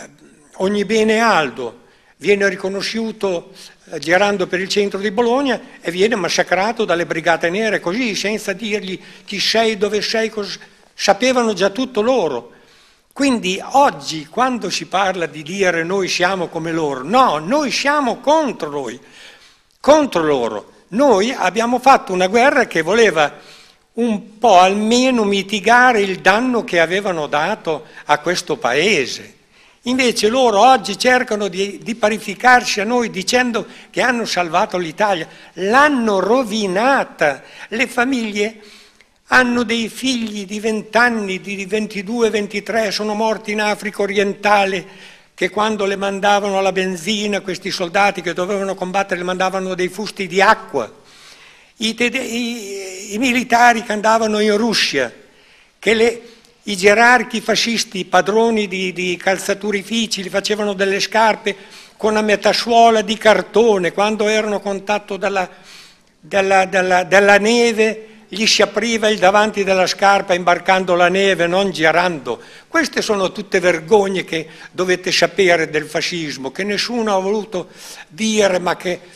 Ognibene Aldo, viene riconosciuto eh, girando per il centro di Bologna e viene massacrato dalle Brigate Nere, così, senza dirgli chi sei, dove sei, cosa... sapevano già tutto loro. Quindi oggi, quando si parla di dire noi siamo come loro, no, noi siamo contro noi, contro loro. Noi abbiamo fatto una guerra che voleva un po' almeno mitigare il danno che avevano dato a questo paese. Invece loro oggi cercano di, di parificarsi a noi dicendo che hanno salvato l'Italia. L'hanno rovinata. Le famiglie hanno dei figli di vent'anni, di ventidue, ventitré, sono morti in Africa orientale, che quando le mandavano la benzina, questi soldati che dovevano combattere, le mandavano dei fusti di acqua. I, i, i militari che andavano in Russia, che le, i gerarchi fascisti, i padroni di, di calzaturifici, li facevano delle scarpe con una metasuola di cartone, quando erano a contatto della, della, della, della neve gli si apriva il davanti della scarpa imbarcando la neve, non girando. Queste sono tutte vergogne che dovete sapere del fascismo, che nessuno ha voluto dire, ma che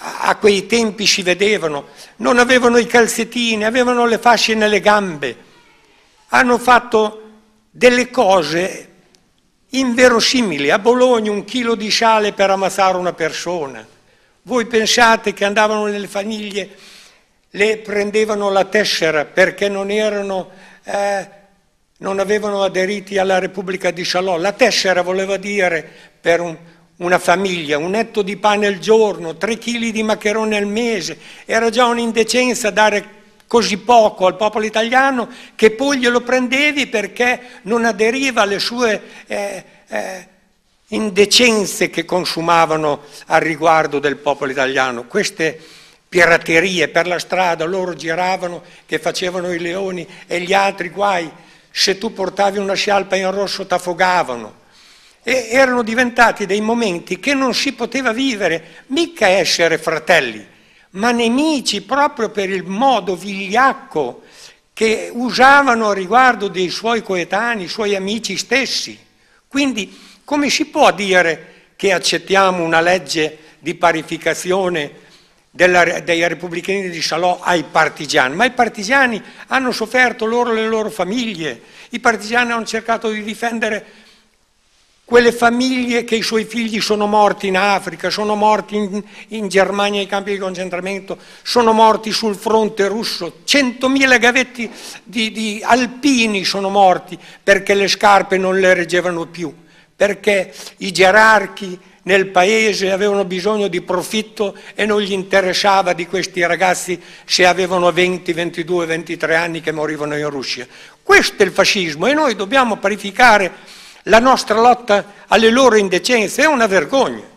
a quei tempi si vedevano, non avevano i calzettini, avevano le fasce nelle gambe, hanno fatto delle cose inverosimili. A Bologna un chilo di sale per ammazzare una persona. Voi pensate che andavano nelle famiglie, le prendevano la tessera perché non erano, eh, non avevano aderiti alla Repubblica di Salò. La tessera voleva dire per un, una famiglia un etto di pane al giorno, tre chili di maccherone al mese. Era già un'indecenza dare così poco al popolo italiano, che poi glielo prendevi perché non aderiva alle sue eh, eh, indecenze che consumavano al riguardo del popolo italiano. Queste piraterie per la strada, loro giravano che facevano i leoni e gli altri guai, se tu portavi una scialpa in rosso t'affogavano. E erano diventati dei momenti che non si poteva vivere, mica essere fratelli, ma nemici, proprio per il modo vigliacco che usavano a riguardo dei suoi coetanei, suoi amici stessi. Quindi come si può dire che accettiamo una legge di parificazione della, dei repubblicani di Salò ai partigiani? Ma i partigiani hanno sofferto, loro e le loro famiglie. I partigiani hanno cercato di difendere quelle famiglie che i suoi figli sono morti in Africa, sono morti in, in Germania ai campi di concentramento, sono morti sul fronte russo, centomila gavetti di, di alpini sono morti perché le scarpe non le reggevano più, perché i gerarchi nel paese avevano bisogno di profitto e non gli interessava di questi ragazzi se avevano venti, ventidue, ventitré anni che morivano in Russia. Questo è il fascismo e noi dobbiamo parificare la nostra lotta alle loro indecenze. È una vergogna.